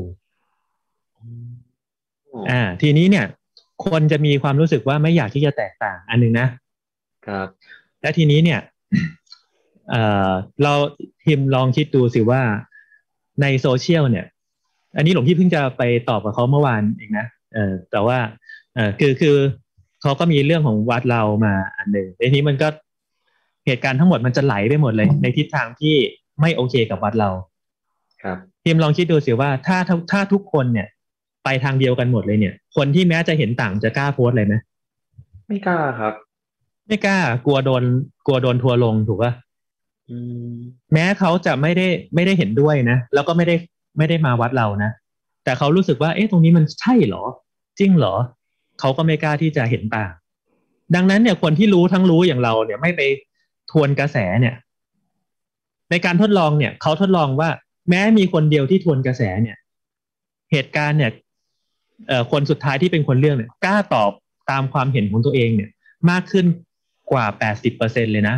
อ่าทีนี้เนี่ยคนจะมีความรู้สึกว่าไม่อยากที่จะแตกต่างอันนึงนะครับและทีนี้เนี่ยเอ่อเราพิมลองคิดดูสิว่าในโซเชียลเนี่ยอันนี้หลวงพี่เพิ่งจะไปตอบกับเขาเมื่อวานเองนะเออแต่ว่าเออคือคือเขาก็มีเรื่องของวัดเรามาอันหนึ่งทีนี้มันก็เหตุการณ์ทั้งหมดมันจะไหลไปหมดเลยในทิศทางที่ไม่โอเคกับวัดเราครับพิมลองคิดดูสิว่าถ้าถ้าทุกคนเนี่ยไปทางเดียวกันหมดเลยเนี่ยคนที่แม้จะเห็นต่างจะกล้าโพสเลยไหมไม่กล้าครับไม่กล้ากลัวโดนกลัวโดนทัวลงถูกป่ะแม้เขาจะไม่ได้ไม่ได้เห็นด้วยนะแล้วก็ไม่ได้ไม่ได้มาวัดเรานะแต่เขารู้สึกว่าเอ๊ะตรงนี้มันใช่เหรอจริงเหรอเขาก็ไม่กล้าที่จะเห็นต่างดังนั้นเนี่ยคนที่รู้ทั้งรู้อย่างเราเนี่ยไม่ไปทวนกระแสเนี่ยในการทดลองเนี่ยเขาทดลองว่าแม้มีคนเดียวที่ทวนกระแสเนี่ยเหตุการณ์เนี่ยเอ่อคนสุดท้ายที่เป็นคนเลือกเนี่ยกล้าตอบตามความเห็นของตัวเองเนี่ยมากขึ้นกว่า แปดสิบเปอร์เซ็นต์ เลยนะ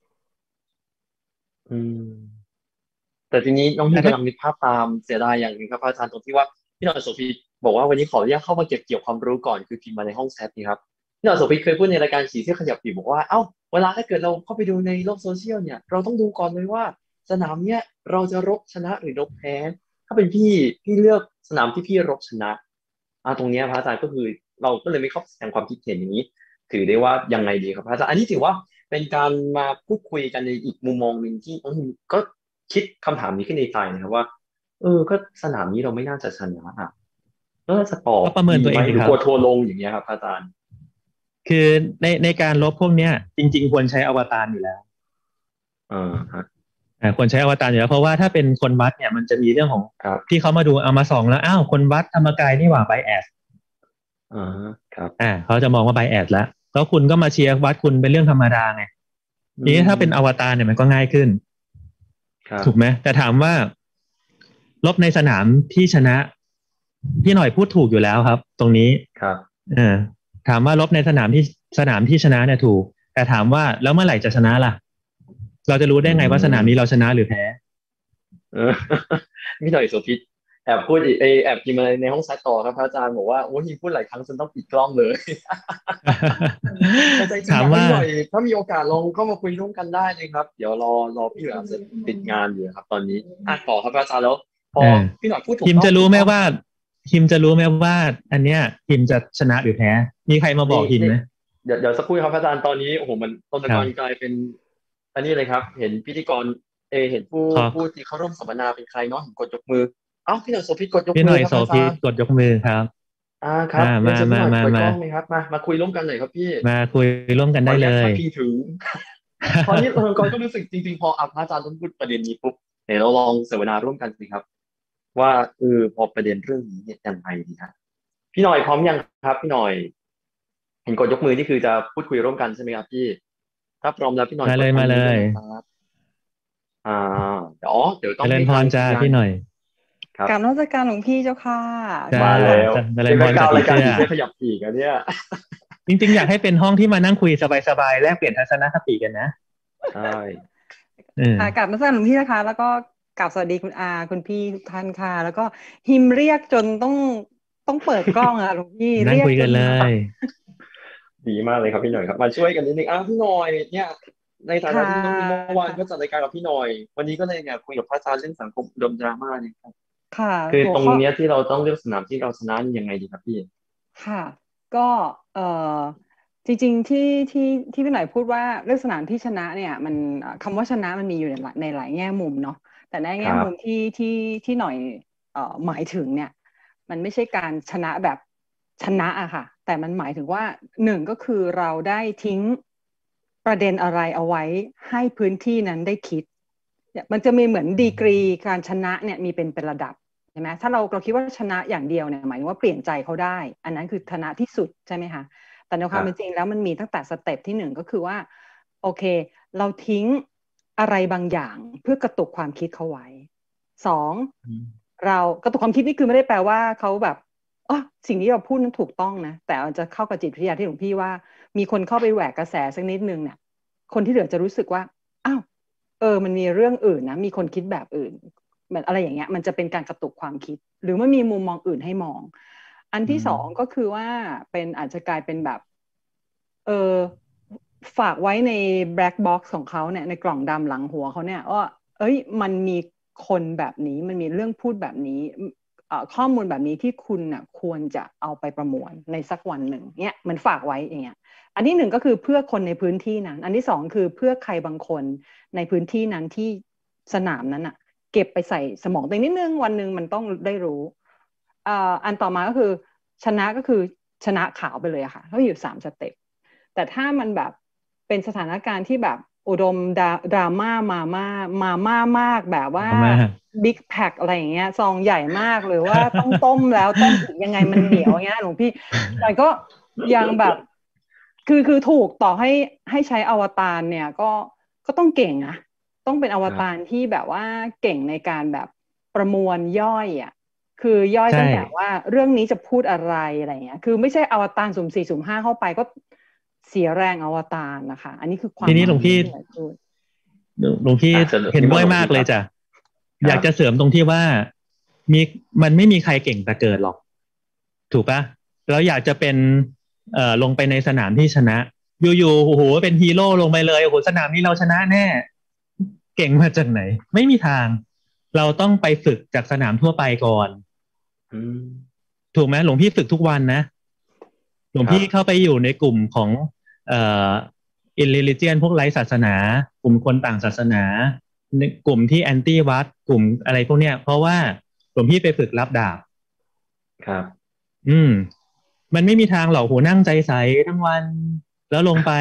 อืมแต่ทีนี้น้องพี่กำลังนึกภาพตามเสียดายอย่างหนึ่งครับอาจารย์ตรงที่ว่าพี่หน่อยโสภีบอกว่าวันนี้ขออนุญาตเข้ามาเก็บเกี่ยวความรู้ก่อนคือพิมพ์มาในห้องแชทนี่ครับพี่หน่อยโสภีเคยพูดในรายการสีเสื้อขยับปีบอกว่าเอ้าเวลาถ้าเกิดเราเข้าไปดูในโลกโซเชียลเนี่ยเราต้องดูก่อนเลยว่าสนามเนี้ยเราจะรบชนะหรือรบแพ้ถ้าเป็นพี่พี่เลือกสนามที่พี่รบชนะอ่าตรงนี้พระอาจารย์ก็คือเราก็เลยไม่เข้าแสดงความคิดเห็นอย่างนี้ถือได้ว่ายังไงดีครับพระอาจารย์อันนี้ถือว่าเป็นการมาพูดคุยกันในอีกมุมมองหนึ่งที่ก็คิดคำถามนี้ขึ้นในใจนะครับว่าเออก็สนามนี้เราไม่น่าจะชนะอ่ะเออสตอร์ประเมินตัวเองหรือกลัวทัวลงอย่างเงี้ยครับอาจารย์คือในในการลบพวกเนี้ยจริงๆควรใช้อวตารอยู่แล้วเออฮะควรใช้อวตารอยู่แล้วเพราะว่าถ้าเป็นคนวัดเนี่ยมันจะมีเรื่องของที่เขามาดูเอามาส่องแล้วอ้าวคนวัดธรรมกายนี่หว่าไบแอสอ่าครับอ่าเขาจะมองว่าไบแอสแล้วแล้วคุณก็มาเชียร์วัดคุณเป็นเรื่องธรรมดาไงทีนี้ถ้าเป็นอวตารเนี่ยมันก็ง่ายขึ้นถูกไหมแต่ถามว่าลบในสนามที่ชนะพี่หน่อยพูดถูกอยู่แล้วครับตรงนี้ครับเออถามว่าลบในสนามที่สนามที่ชนะเนี่ยถูกแต่ถามว่าแล้วเมื่อไหร่จะชนะล่ะเราจะรู้ได้ไงว่าสนามนี้เราชนะหรือแพ้เออพี่หน่อยโสภิตแอบพูดอีกเอยแอบพิมพ์อะไรในห้องแชทต่อครับพระอาจารย์บอกว่าโอ้ยพูดหลายครั้งจนต้องปิดกล้องเลย แต่ใจจริงถามว่าอยากให้พี่หน่อยถ้ามีโอกาสลองเข้ามาคุยร่วมกันได้นะครับเดี๋ยวรอรอพี่หน่อยอาจจะติดงานอยู่ครับตอนนี้อ่ะต่อครับพระอาจารย์แล้วพอเออพี่หน่อยพูดถูฮิมจะกต้องถูกต้องรู้ไหมว่าฮิมจะรู้ไหมว่าอันเนี้ยฮิมจะชนะหรือแพ้มีใครมาบอนี่นี่กฮิมไหมเดี๋ยวเดี๋ยวสักครู่ครับอาจารย์ตอนนี้โอ้โหมันตนตะกรกครับลายเป็นอันนี้เลยครับเห็นพิธีกรเออเห็นผู้ขอผู้ที่เข้าร่วมสัมมนาเป็นใครเนาะเห็นกดยกมือเอ้าพี่หน่อยโสภิตกดยกพี่หน่อยโสมือครับอาจารย์ภิตกดยกมือครับอ่าครับอ่าเรียนมาเชิญพี่หน่อยมามามาเปิดกล้องไหมครับมามาคุยร่วมกันหน่อยครับพี่มาคุยร่วมกันขออนุญาตพาได้เลยดพิงถึงตอนนี้เออก่อนก็รู้สึกจริงๆพออาพระอาจารย์ต้องพูดประเด็นนี้ปุ๊บเดี๋ยวเราลองเสวนาร่วมกันสิครับว่าเออพอประเด็นเรื่องนี้เนี่ยยังไงดีครับพี่หน่อยพร้อมยังครับพี่หน่อยเห็นกดยกมือนี่คือจะพูดคุยร่วมกันใช่ไหมครับพี่ ถ้าพร้อมแล้วพี่หน่อยมากดอันนี้ได้เลยมาเลยเลยครับอ่าเดี๋ยวอ๋อเดี๋ยวเจริญต้องมีการพรจ้าสัญญาณพี่หน่อยครับกราบนมัสการหลวงพี่เจ้าค่ะจ้ามาแล้วเจริญพเป็นแบ็กกราวด์รจากผีเสื้อรายการผีเสื้อขยับปีกอะเนี่ยจริงๆอยากให้เป็นห้องที่มานั่งคุยสบายๆแลกเปลี่ยนทัศนคติกันนะใช่เอออ่ากราบนมัสการหลวงพี่นะคะแล้วก็กราบสวัสดีคุณอาคุณพี่ทุกท่านค่ะแล้วก็หิมเรียกจนต้องต้องเปิดกล้องอ่ะหลวงพี่นั่งเรียกจนคุยกันเลยดีมากเลยครับพี่หน่อยครับมาช่วยกันนิดนึงอ้าวพี่หน่อยเนี่ยในฐานะค่ะที่น้องมีเมื่อวานก็จัดรายการกับพี่หน่อยวันนี้ก็เลยเนี่ยคุยกับพระอาจารย์เรื่องสังคมอุดมดราม่าเนี่ยครับค่ะคือหัวข้อตรงเนี้ยที่เราต้องเลือกสนามที่เราชนะนี่ยังไงดีครับพี่ค่ะก็เอ่อจริงๆที่ที่ที่พี่หน่อยพูดว่าเรื่องสนามที่ชนะเนี่ยมันเอ่อคำว่าชนะมันมีอยู่ในหลายในหลายแง่มุมเนาะแต่ในคแง่รับมุมที่ที่ที่หน่อยเอ่อหมายถึงเนี่ยมันไม่ใช่การชนะแบบชนะอะค่ะแต่มันหมายถึงว่าหนึ่งก็คือเราได้ทิ้งประเด็นอะไรเอาไว้ให้พื้นที่นั้นได้คิดเนี่ยมันจะมีเหมือนดีกรีการชนะเนี่ยมีเป็นเป็นระดับ ใช่ไหมถ้าเราเราคิดว่าชนะอย่างเดียวเนี่ยหมายถึงว่าเปลี่ยนใจเขาได้อันนั้นคือชนะที่สุดใช่ไหมคะแต่ในครับความเป็นจริงแล้วมันมีตั้งแต่สเต็ปที่หนึ่งก็คือว่าโอเคเราทิ้งอะไรบางอย่างเพื่อกระตุกความคิดเขาไว้สองอืมเรากระตุกความคิดนี่คือไม่ได้แปลว่าเขาแบบอ๋อสิ่งที่เราพูดนั้นถูกต้องนะแต่มันจะเข้ากับจิตวิทยาที่หลวงพี่ว่ามีคนเข้าไปแหวกกระแสสักนิดนึงเนี่ยคนที่เหลือจะรู้สึกว่าอ้าวเออมันมีเรื่องอื่นนะมีคนคิดแบบอื่น เหมือนอะไรอย่างเงี้ยมันจะเป็นการกระตุกความคิดหรือไม่มีมุมมองอื่นให้มองอันอืที่สองมก็คือว่าเป็นอาจจะกลายเป็นแบบเออฝากไว้ใน black box ของเขาเนี่ยในกล่องดำหลังหัวเขาเนี่ยว่าเอ้ยมันมีคนแบบนี้มันมีเรื่องพูดแบบนี้ข้อมูลแบบนี้ที่คุณน่ะควรจะเอาไปประมวลในสักวันหนึ่งเนี่ยมันฝากไว้อย่างเงี้ยอันที่หนึ่งก็คือเพื่อคนในพื้นที่นั้นอันที่สองคือเพื่อใครบางคนในพื้นที่นั้นที่สนามนั้นอ่ะเก็บไปใส่สมองตัวเองนิดนึงวันหนึ่งมันต้องได้รู้อ่าอันต่อมาก็คือชนะก็คือชนะขาวไปเลยอะค่ะเขาอยู่สามสเต็ปแต่ถ้ามันแบบเป็นสถานการณ์ที่แบบอุดมดราดราม่ามาม่ามาม่ามากแบบว่ามาบิ๊กแพ็คอะไรอย่างเงี้ยซองใหญ่มากหรือว่าต้องต้มแล้วต้มอีกยังไงมันเหนียวอย่างเงี้ยหลวงพี่แต่ก็ยังแบบคือคือถูกต่อให้ให้ใช้อวตารเนี่ยก็ก็ต้องเก่งนะต้องเป็นอวตารที่แบบว่าเก่งในการแบบประมวลย่อยอ่ะคือย่อยใช่ตั้งแต่ว่าเรื่องนี้จะพูดอะไรอะไรเงี้ยคือไม่ใช่อวตารสุ่มสี่สุ่มห้าเข้าไปก็เสียแรงอวตารนะคะอันนี้คือความทีหมายนี้หลวงพี่ที่อยากพูดหลวงพี่อ่ะเชิญเห็นพี่ด้วยมาหลวงพี่ครับมากเลยจ้ะครับอยากจะเสริมตรงที่ว่ามีมันไม่มีใครเก่งแต่เกิดหรอกถูกปะแล้วอยากจะเป็นเอ่อลงไปในสนามที่ชนะอยู่ๆโอ้โหเป็นฮีโร่ลงไปเลยโอ้โหสนามนี้เราชนะแน่เก่งมาจากไหนไม่มีทางเราต้องไปฝึกจากสนามทั่วไปก่อนอืมถูกไหมหลวงพี่ฝึกทุกวันนะหลวงครับพี่เข้าไปอยู่ในกลุ่มของเอ่อ irreligion พวกไร้ศาสนากลุ่มคนต่างศาสนากลุ่มที่แอนตี้วัดกลุ่มอะไรพวกเนี้ยเพราะว่าหลวงพี่ไปฝึกรับดาบครับอืมมันไม่มีทางหรอกโหนั่งใจใสทั้งวันแล้วลงไป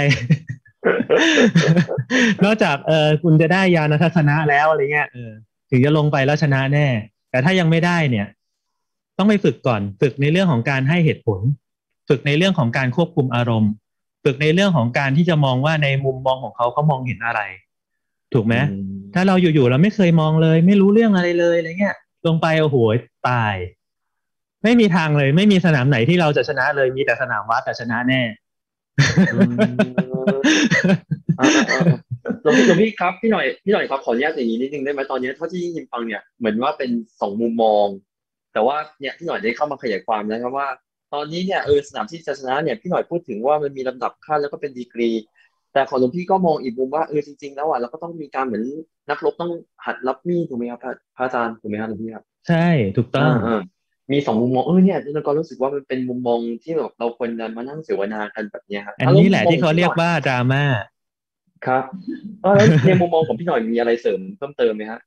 นอกจากเออคุณจะได้ญาณทัศนะแล้วอะไรเงี้ยเออถึงจะลงไปแล้วชนะแน่แต่ถ้ายังไม่ได้เนี่ยต้องไปฝึกก่อนฝึกในเรื่องของการให้เหตุผลฝึกในเรื่องของการควบคุมอารมณ์ฝึกในเรื่องของการที่จะมองว่าในมุมมองของเขาเขามองเห็นอะไรถูกไหมอืมถ้าเราอยู่ๆเราไม่เคยมองเลยไม่รู้เรื่องอะไรเลยอะไรเงี้ยลงไปโอ้โหตายไม่มีทางเลยไม่มีสนามไหนที่เราจะชนะเลยมีแต่สนามวัดแต่ชนะแน่อืมอ่าอ่าหลวงพี่หลวงพี่ครับพี่หน่อยพี่หน่อยครับขออนุญาตอย่างนี้นิดนึงได้ไหมตอนนี้เท่าที่ยินฟังเนี่ยเหมือนว่าเป็นสองมุมมองแต่ว่าเนี่ยพี่หน่อยได้เข้ามาขยายความนะครับว่าตอนนี้เนี่ยเออสนามที่จะชนะเนี่ยพี่หน่อยพูดถึงว่ามันมีลำดับขั้นแล้วก็เป็นดีกรีแต่ของหลวงพี่ก็มองอีกมุมว่าเออจริงๆแล้วอ่ะเราก็ต้องมีการเหมือนนักรบต้องหัดรับมีดถูกไหมครับพระพระอาจารย์ถูกไหมครับหลวงพี่ครับใช่ถูกต้องอ่าอ่ามีสองมุมมองเออเนี่ยแล้วก็รู้สึกว่ามันเป็นมุมมองที่แบบเราควรจะมานั่งเสวนากันแบบเนี้ยครับอันอ่ะแล้วนี้แหละที่มุมมองของพี่หน่อยเขาเรียกว่าดราม่าครับเออแล้วในมุมมองของพี่หน่อยมีอะไรเสริมเพิ่มเติมไหมฮะ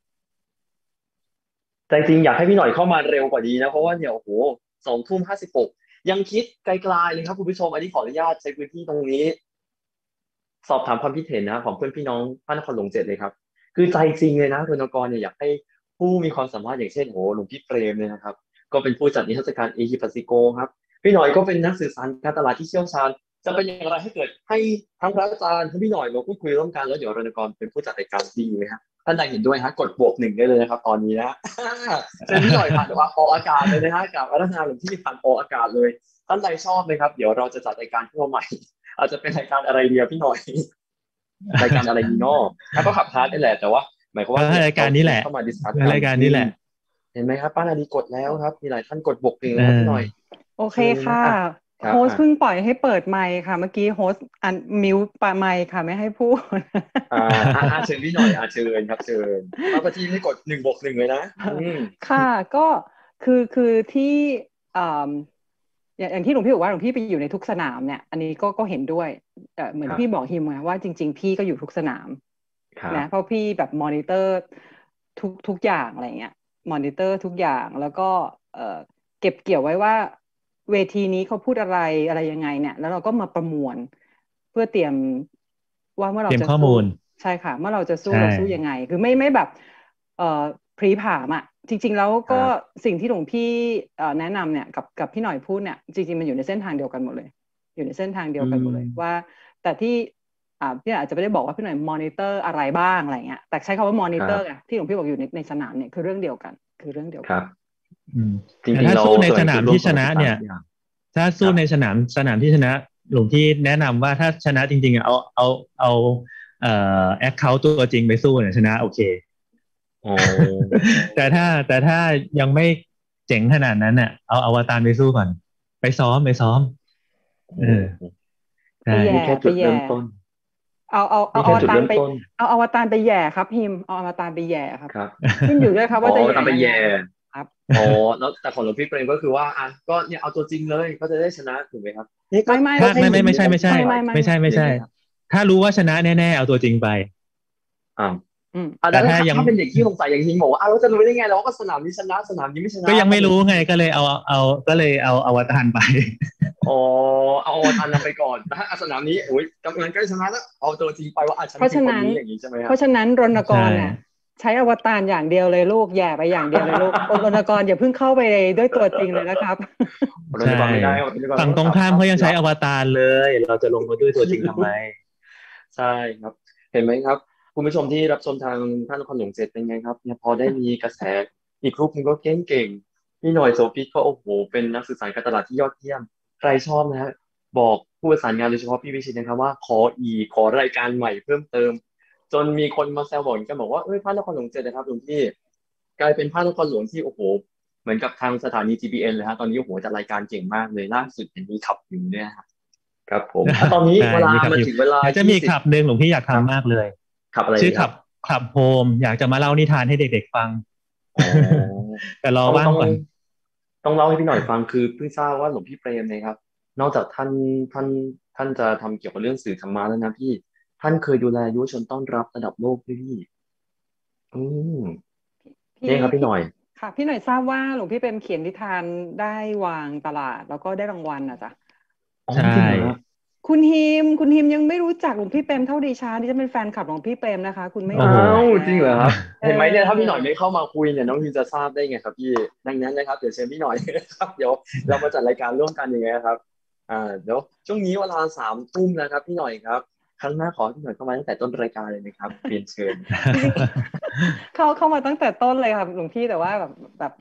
แต่จริงๆอยากให้พี่หน่อยเข้ามาเร็วกว่านี้นะเพราะว่าเนี่ยโอ้โหสองทุ่มห้าสิบหกยังคิดไกลๆเลยครับคุณผู้ชมอันนี้ขออนุญาตใช้พื้นที่ตรงนี้สอบถามความคิดเห็นนะของเพื่อนพี่น้องพระนครหลวงเจ็ดเลยครับคือใจจริงเลยนะรณกรเนี่ยอยากให้ผู้มีความสามารถอย่างเช่นโอ้โหหลวงพี่เปรมเนี่ยนะครับก็เป็นผู้จัดนิทรรศการเอฮิปัสสิโกครับพี่หน่อยก็เป็นนักสื่อสารการตลาดที่เชี่ยวชาญจะเป็นอย่างไรให้เกิดให้ทั้งพระอาจารย์ทั้งพี่หน่อยมาพูดคุยร่วมกันแล้วเดี๋ยวรณกรเป็นผู้จัดรายการดีไหมครับ ท่านใดเห็นด้วยฮะกดบวกหนึ่งได้เลยนะครับตอนนี้นะ เชิญพี่หน่อยผ่านว่าออกอากาศเลยนะฮะกับรัฐนาหลวงที่ผ่านออกอากาศเลยท่านใดชอบไหมครับเดี๋ยวเราจะจัดรายการขึ้นมาใหม่ อาจจะเป็นรายการอะไรเดียวพี่หน่อย รายการอะไรดีเนอะถ้าก็ขับพาร์ทนี่แหละแต่ว่าหมายความว่าเนี่ยรายการนี้แหละเข้ามาดิสคัสกันรายการนี้แหละเห็นไหมครับป้านาดีกดแล้วครับมีหลายท่านกดบวกหนึ่งเอแล้วครับพี่หน่อยอโอเคเชิญเลยนะค่ะอ่ะครัโฮบอ่ะสต์เพิ่งปล่อยให้เปิดไมค์ค่ะเมื่อกี้โฮสต์อันมิวปะไมค์ค่ะไม่ให้พูดอ่าอ่าอ่าเชิญพี่หน่อยอ่าเชิญครับเชิญป้าประทีปนี่กดหนึ่งบวกหนึ่งเลยนะอืมค่ะก็คือคือที่อ่าอย่างอย่างที่หลวงพี่บอกว่าหลวงพี่ไปอยู่ในทุกสนามเนี่ยอันนี้ก็ก็เห็นด้วยเอ่อเหมือนครับที่พี่บอกฮิมไงว่าจริงๆพี่ก็อยู่ทุกสนามครับนะเพราะพี่แบบมอนิเตอร์ทุกทุกอย่างอะไรเงี้ยมอนิเตอร์ทุกอย่างแล้วก็เอ่อเก็บเกี่ยวไว้ว่าเวทีนี้เขาพูดอะไรอะไรยังไงเนี่ยแล้วเราก็มาประมวลเพื่อเตรียมว่าเมื่อเตรียมเราจะสู้ข้อมูลใช่ค่ะเมื่อเราจะสู้ใช่เราสู้ยังไงคือไม่ไม่แบบเอ่อพรีผามอ่ะจริงๆแล้วก็ครับสิ่งที่หลวงพี่เอ่อแนะนำเนี่ยกับกับพี่หน่อยพูดเนี่ยจริงๆมันอยู่ในเส้นทางเดียวกันหมดเลยอยู่ในเส้นทางเดีอืยวกันหมดเลยว่ามแต่ที่อ่าพี่อาจจะไม่ได้บอกว่าพี่หน่อยมอนิเตอร์อะไรบ้างอะไรเงี้ยแต่ใช้คำว่ามอนิครับเตอร์ไงที่หลวงพี่บอกอยู่ในในสนามเนี่ยคือเรื่องเดียวกันคือเรื่องเดียวกันครับอืมจริงๆเราแต่ถ้าสู้ในแสวงสนามที่ชจุดร่วมของนักนะเนี่ยศึกษาทุกอย่างถ้าคสู้รับในสนามสนามที่ชนะหลวงพี่แนะนำว่าถ้าชนะจริงๆอะเอาเอาเอาเอ่อแอคเคาท์ตัวจริงไปสู้เนี่ยชนะโอเคอ๋อแต่ถ้าแต่ถ้ายังไม่เจ๋งขนาดนั้นเนี่ยเอาอวตารไปสู้ก่อนไปซ้อมไปซ้อมโอ้เออโหไปใช่แย่นี่แค่ไปแย่จุดเริ่มต้นเอาเอาเอานี่แค่อวตารไปจุดเริ่มต้นเอาอวตารไปแย่ครับพิมพ์เอาอวตารไปแย่ครับครับขึ้นอยู่ด้วยครับอ๋อว่าจะแย่ยังไงตามไปแย่ครับอ๋อแล้วแต่ของหลวงพี่เปรมก็คือว่าอ่ะก็เนี่ยเอาตัวจริงเลยก็จะได้ชนะถูกไหมครับนี่ก็ไม่ไม่ถ้าก็ให้ไม่ไม่เห็นมุมมองไม่ใช่ไม่ใช่ไม่ที่หลากหลายไม่ไม่ไม่ไม่ใช่ไม่ใช่ยังไงครับถ้ารู้ว่าชนะแน่ๆเอาตัวจริงไปอ้าวอืมอ่ะแล้วถ้าแต่ถ้ายังถ้าเป็นเด็กที่สงสัยอย่างนี้บอกว่าอ้าวเราจะรู้ได้ไงแล้วว่าสนามนี้ชนะสนามนี้ไม่ชนะก็ยังครับหลวงพี่ไม่รู้ไงก็เลยเอาเอาก็เลยเอาอวตารไปอ๋อเอาอวตารนำไปก่อนถ้าสนามนี้โอ้ยกำลังใกล้ชนะแล้วเอาตัวจริงไปว่าอ่ะฉันเพราะฉะนั้นคือคนนี้อย่างนี้ใช่ไหมครับเพราะฉะนั้นรณกใช่รเนี่ยใช้อวตารอย่างเดียวเลยลูกแย่ไปอย่างเดียวเลยลูกรณกรอย่าเพิ่งเข้าไปด้วยตัวจริงเลยนะครับรณใช่กรไม่ได้ครับรณกรฝั่งต้องสับตรงข้ามภาพเขายังใช้ลับอวตารเลยเราจะลงมาด้วยตัวจริงทำไมใช่ครับเห็นไหมครับคุณผู้ชมที่รับชมทางท่านนครหลวงเจ็ดเป็นไงครับเนี่ยพอได้มีกระแสอีกกรุ๊ปหนึงก็เก่งเก่งพี่หน่อยโสภิตก็โอ้โหเป็นนักสื่อสารการตลาดที่ยอดเยี่ยมใครชอบนะฮะบอกผู้ประสานงานโดยเฉพาะพี่วิชิตนะครับว่าขออีกขอรายการใหม่เพิ่มเติมจนมีคนมาแซวบอกกันบอกว่าเอ้ยพระนครหลวงเจ็ดนะครับหลวงพี่กลายเป็นพระนครหลวงที่โอ้โหเหมือนกับทางสถานี จี บี เอ็น เลยฮะตอนนี้โอ้โหจัดรายการเก่งมากเลยล่าสุดเห็นมีขับอยู่เนี่ยฮะครับผมอ่ะตอนนี้ใช่เวลามีขับอยู่มาถึงเวลาเดี๋ยวจะมียี่สิบขับหนึ่งหลวงพี่อยากครับทำมากเลยขับอะไรชื่อขับดีครับขับโฮมอยากจะมาเล่านิทานให้เด็กๆฟังอ๋อแต่รอต้องต้องว่างก่อนต้องเล่าให้พี่หน่อยฟังคือเพิ่งทราบว่าหลวงพี่เปรมเนะครับนอกจากท่านท่านท่านจะทำเกี่ยวกับเรื่องสื่อธรรมะแล้วนะพี่ท่านเคยดูแลยุวชนต้อนรับระดับโลกด้วยพี่อืมพี่นี่ครับพี่พี่หน่อยค่ะพี่หน่อยทราบว่าหลวงพี่เป็นเขียนนิทานได้วางตลาดแล้วก็ได้รางวัลนะจ๊ะอ๋อใช่จริงเหรอฮะคุณฮิมคุณฮิมยังไม่รู้จักหลวงพี่เปรมเท่าดิฉันดิฉันเป็นแฟนคลับหลวงพี่เปรมนะคะคุณไม่โอ้โหรู้อ้าวอะไรแล้วจริงเหรอครับเอเห็นไหมเนี่ยถ้าพี่หน่อยอไม่เข้ามาคุยเนี่ยน้องยินจะทราบได้ไงครับพี่ดังนั้นนะครับเดี๋ยวเชิญพี่หน่อยนะครับเดี๋ยวเรามาจัดรายการร่วมกันยังไงครับอ่าเดี๋ยวช่วงนี้เวลาสามทุ่มนะครับพี่หน่อยครับครั้งหน้าขอให้พี่หน่อยเข้ามาตั้งแต่ต้นรายการเลยนะครับเรียนเชิญจริงๆเข้าเข้ามาตั้งแต่ต้นเลยค่ะหลวงพี่แต่ว่าแบบแบบ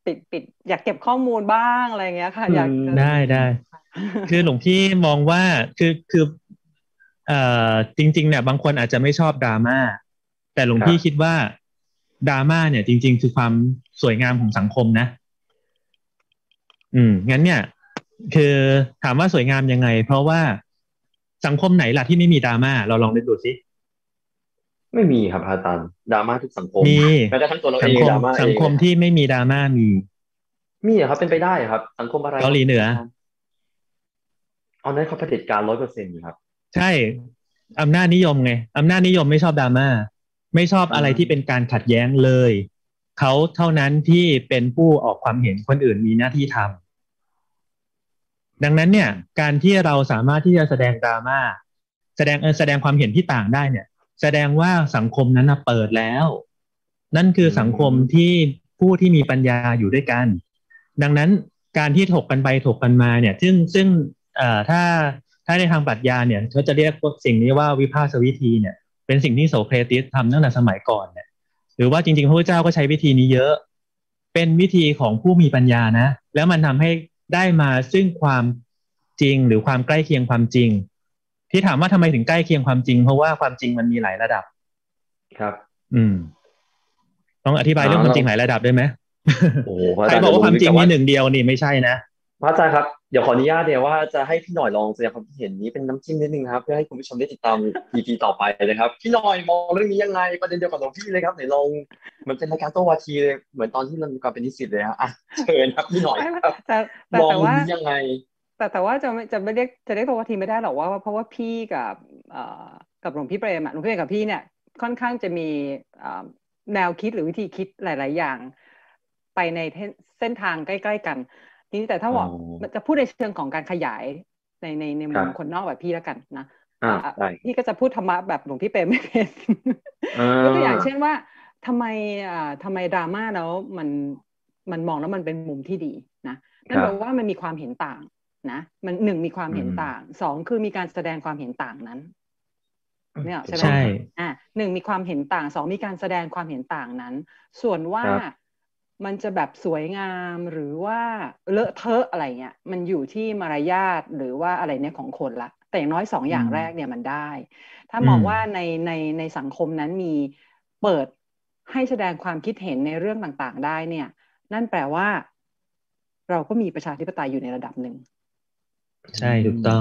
ปิดปิดอยากเก็บข้อมูลบ้างอะไรเงี้ยค่ะอยากจะได้ได้คือหลวงพี่มองว่าคือคือเอ่อจริงๆเนี่ยบางคนอาจจะไม่ชอบดราม่าแต่หลวงพี่คิดว่าดราม่าเนี่ยจริงๆคือความสวยงามของสังคมนะอืมงั้นเนี่ยคือถามว่าสวยงามยังไงเพราะว่าสังคมไหนล่ะที่ไม่มีดราม่าเราลองนึกดูสิไม่มีครับอาจารย์ดราม่าทุกสังคมมีแม้กระทั่งตัวเราเอสังคมงดราม่าเอสังคมงเลยที่ไม่มีดราม่ามีมีเหรอครับเป็นไปได้ครับสังคมอะไรเกาครับหลีเหนืออาจารย์เอานั้นเขาเผด็จการร้อยเปอร์เซ็นต์ครับใช่อำนาจนิยมไงอำนาจนิยมไม่ชอบดราม่าไม่ชอบอือะไรที่เป็นมการขัดแย้งเลยเขาเท่านั้นที่เป็นผู้ออกความเห็นคนอื่นมีหน้าที่ทำ ดังนั้นเนี่ยการที่เราสามารถที่จะแสดงดราม่าแสดงเออแสดงความเห็นที่ต่างได้เนี่ยแสดงว่าสังคมนั้นนะเปิดแล้วนั่นคือสังคมที่ผู้ที่มีปัญญาอยู่ด้วยกันดังนั้นการที่ถกกันไปถกกันมาเนี่ยซึ่งซึ่งเอ่อถ้าถ้าในทางปรัชญาเนี่ยเขาจะเรียกพวกสิ่งนี้ว่าวิภาสวิธีเนี่ยเป็นสิ่งที่โสเครติสทำตั้งแต่สมัยก่อนเนี่ยหรือว่าจริงๆพระพุทธเจ้าก็ใช้วิธีนี้เยอะเป็นวิธีของผู้มีปัญญานะแล้วมันทำให้ได้มาซึ่งความจริงหรือความใกล้เคียงความจริงที่ถามว่าทำไมถึงใกล้เคียงความจริงเพราะว่าความจริงมันมีหลายระดับครับอืมต้องอธิบายเรื่องความจริงหลายระดับได้ไหมโอ้โหใครบอกว่าความจริงมีหนึ่งเดียวนี่ไม่ใช่นะพระอาจารย์ครับเดี๋ยวขออนุญาตเนี่ยว่าจะให้พี่หน่อยลองแสดงความคิดเห็นนี้เป็นน้ำจิ้มนิดนึงครับเพื่อให้คุณผู้ชมได้ติดตาม อี พี ต่อไปเลยครับพี่หน่อยมองเรื่องนี้ยังไงประเด็นเดียวกับหลวงพี่เลยครับไหนลองเหมือนเป็นรายการโต้วาทีเลยเหมือนตอนที่เรามีความเป็นนิสิตเลยฮะอ่ะเชิญครับพี่หน่อยครับแต่แต่มองแต่มุมว่านี้ยังไงแต่แต่ว่าจะไม่จะไม่เรียกจะเรียกตัวทีไม่ได้หรอกว่าเพราะว่าพี่กับเอ่อกับหลวงพี่เปรมอะหลวงพี่เปรมกับพี่เนี่ยค่อนข้างจะมีเอ่อแนวคิดหรือวิธีคิดหลาย ๆ อย่าง ไปในเส้นทางใกล้ ๆ กันทีนี้แต่ถ้าว่าจะพูดในเชิงของการขยายในในในมุมคนนอกแบบพี่แล้วกันนะพี่ก็จะพูดธรรมะแบบหลวงพี่เปรมไม่เป็นยกตัวอย่างเช่นว่าทำไมอ่าทำไมดราม่าแล้วมันมันมองแล้วมันเป็นมุมที่ดีนะนั่นแปลว่ามันมีความเห็นต่างนะมันหนึ่งมีความเห็นต่างสองคือมีการแสดงความเห็นต่างนั้นเนี่ยใช่ไหมอ่าหนึ่งมีความเห็นต่างสองมีการแสดงความเห็นต่างนั้นส่วนว่ามันจะแบบสวยงามหรือว่าเลอะเทอะอะไรเงี้ยมันอยู่ที่มารยาทหรือว่าอะไรเนี่ยของคนละแต่อย่างน้อยสองอย่างแรกเนี่ยมันได้ถ้ามองว่าในในในสังคมนั้นมีเปิดให้แสดงความคิดเห็นในเรื่องต่างๆได้เนี่ยนั่นแปลว่าเราก็มีประชาธิปไตยอยู่ในระดับหนึ่งใช่ถูกต้อง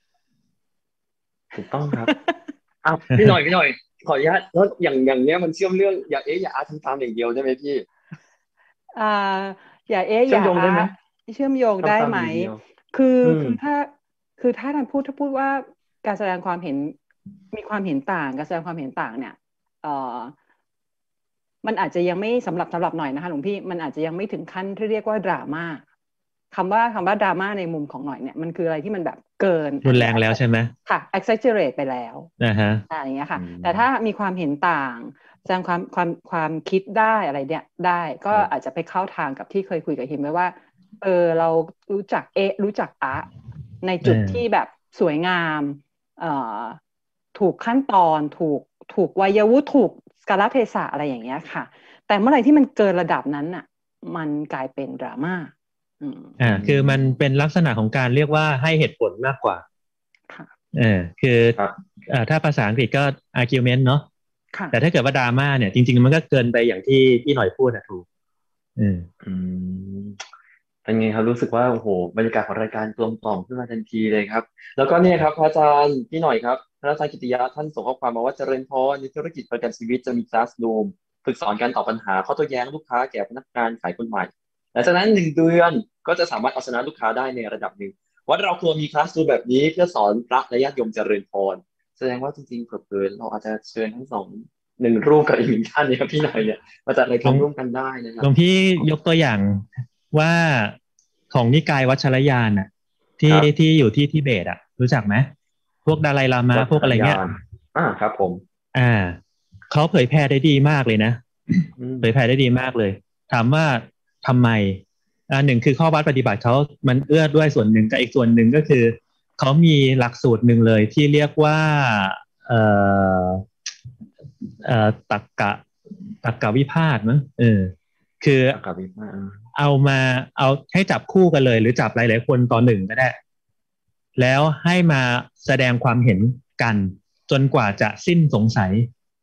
ถูกต้องครับอ้าวพี่หน่อยพี่หน่อยขออนุญาตแล้วอย่างอย่างเนี้ยมันเชื่อมเรื่องอย่าเอ๊ะอย่าอาทำตามอย่างเดียวได้ไหมพี่อ่าอย่าเอ๊ะอย่าอาเชื่อมโยงได้ไหมคือคือถ้าคือถ้าท่านพูดถ้าพูดว่าการแสดงความเห็นมีความเห็นต่างการแสดงความเห็นต่างเนี่ยเอ่อมันอาจจะยังไม่สำหรับสำหรับหน่อยนะคะหลวงพี่มันอาจจะยังไม่ถึงขั้นที่เรียกว่าดราม่าคำว่าคำว่าดราม่าในมุมของหน่อยเนี่ยมันคืออะไรที่มันแบบเกินรุนแรงแล้วใช่ไหมค่ะ exaggerate ไปแล้วนะฮะอะไรอย่างเงี้ยค่ะแต่ถ้ามีความเห็นต่างแสดงความความความคิดได้อะไรเนี่ยได้ก็อาจจะไปเข้าทางกับที่เคยคุยกับฮิมไว้ว่าเออเรารู้จักเอะรู้จักอะในจุดที่แบบสวยงามเอ่อถูกขั้นตอนถูกถูกวัยวุฒิถูกกาลเทศะอะไรอย่างเงี้ยค่ะแต่เมื่อไหร่ที่มันเกินระดับนั้นน่ะมันกลายเป็นดราม่าอ่าคือมันเป็นลักษณะของการเรียกว่าให้เหตุผลมากกว่าค่ะเออคืออ่าถ้าภาษาอังกฤษก็ argument เนาะแต่ถ้าเกิดว่าดราม่าเนี่ยจริงๆมันก็เกินไปอย่างที่พี่หน่อยพูดนะถูกอืมอืมเป็นไงครับรู้สึกว่าโอ้โหบรรยากาศของรายการกลมกล่อมขึ้นมาทันทีเลยครับแล้วก็เนี่ยครับพระอาจารย์พี่หน่อยครับพระอาจารย์กิติยะท่านส่งข้อความมาว่าเจริญพรในธุรกิจประกันชีวิตจะมีคลาสรูมฝึกสอนการตอบปัญหาข้อโต้แย้งลูกค้าแก่พนักงานขายคนใหม่หลังจากนั้นหนึ่งเดือนก็จะสามารถเอาชนะลูกค้าได้ในระดับหนึ่งว่าเราควรมีคลาสรูมแบบนี้เพื่อสอนพระและญาติโยมเจริญพรแสดงว่าจริงๆเผลอๆเราอาจจะเชิญทั้งสองหนึ่งรูปกับอีกหนึ่งท่านเนี่ยครับพี่หน่อยเนี่ยมาจัดรายการร่วมกันได้นะครับหลวงพี่ยกตัวอย่างว่าของนิกายวัชรยานน่ะที่ที่อยู่ที่ทิเบตอ่ะรู้จักไหมพวกดาไลลามะพวกอะไรเงี้ยอ่าครับผมอ่าเขาเผยแพร่ได้ดีมากเลยนะเผยแพร่ได้ดีมากเลยถามว่าทำไมอ่าหนึ่งคือข้อวัดปฏิบัติเขามันเอื้อด้วยส่วนหนึ่งกับอีกส่วนหนึ่งก็คือเขามีหลักสูตรหนึ่งเลยที่เรียกว่าเอ่อเอ่อตรรกะตรรกะวิพาทมั้งเออคือเอามาเอาให้จับคู่กันเลยหรือจับหลายๆคนต่อหนึ่งก็ได้แล้วให้มาแสดงความเห็นกันจนกว่าจะสิ้นสงสัย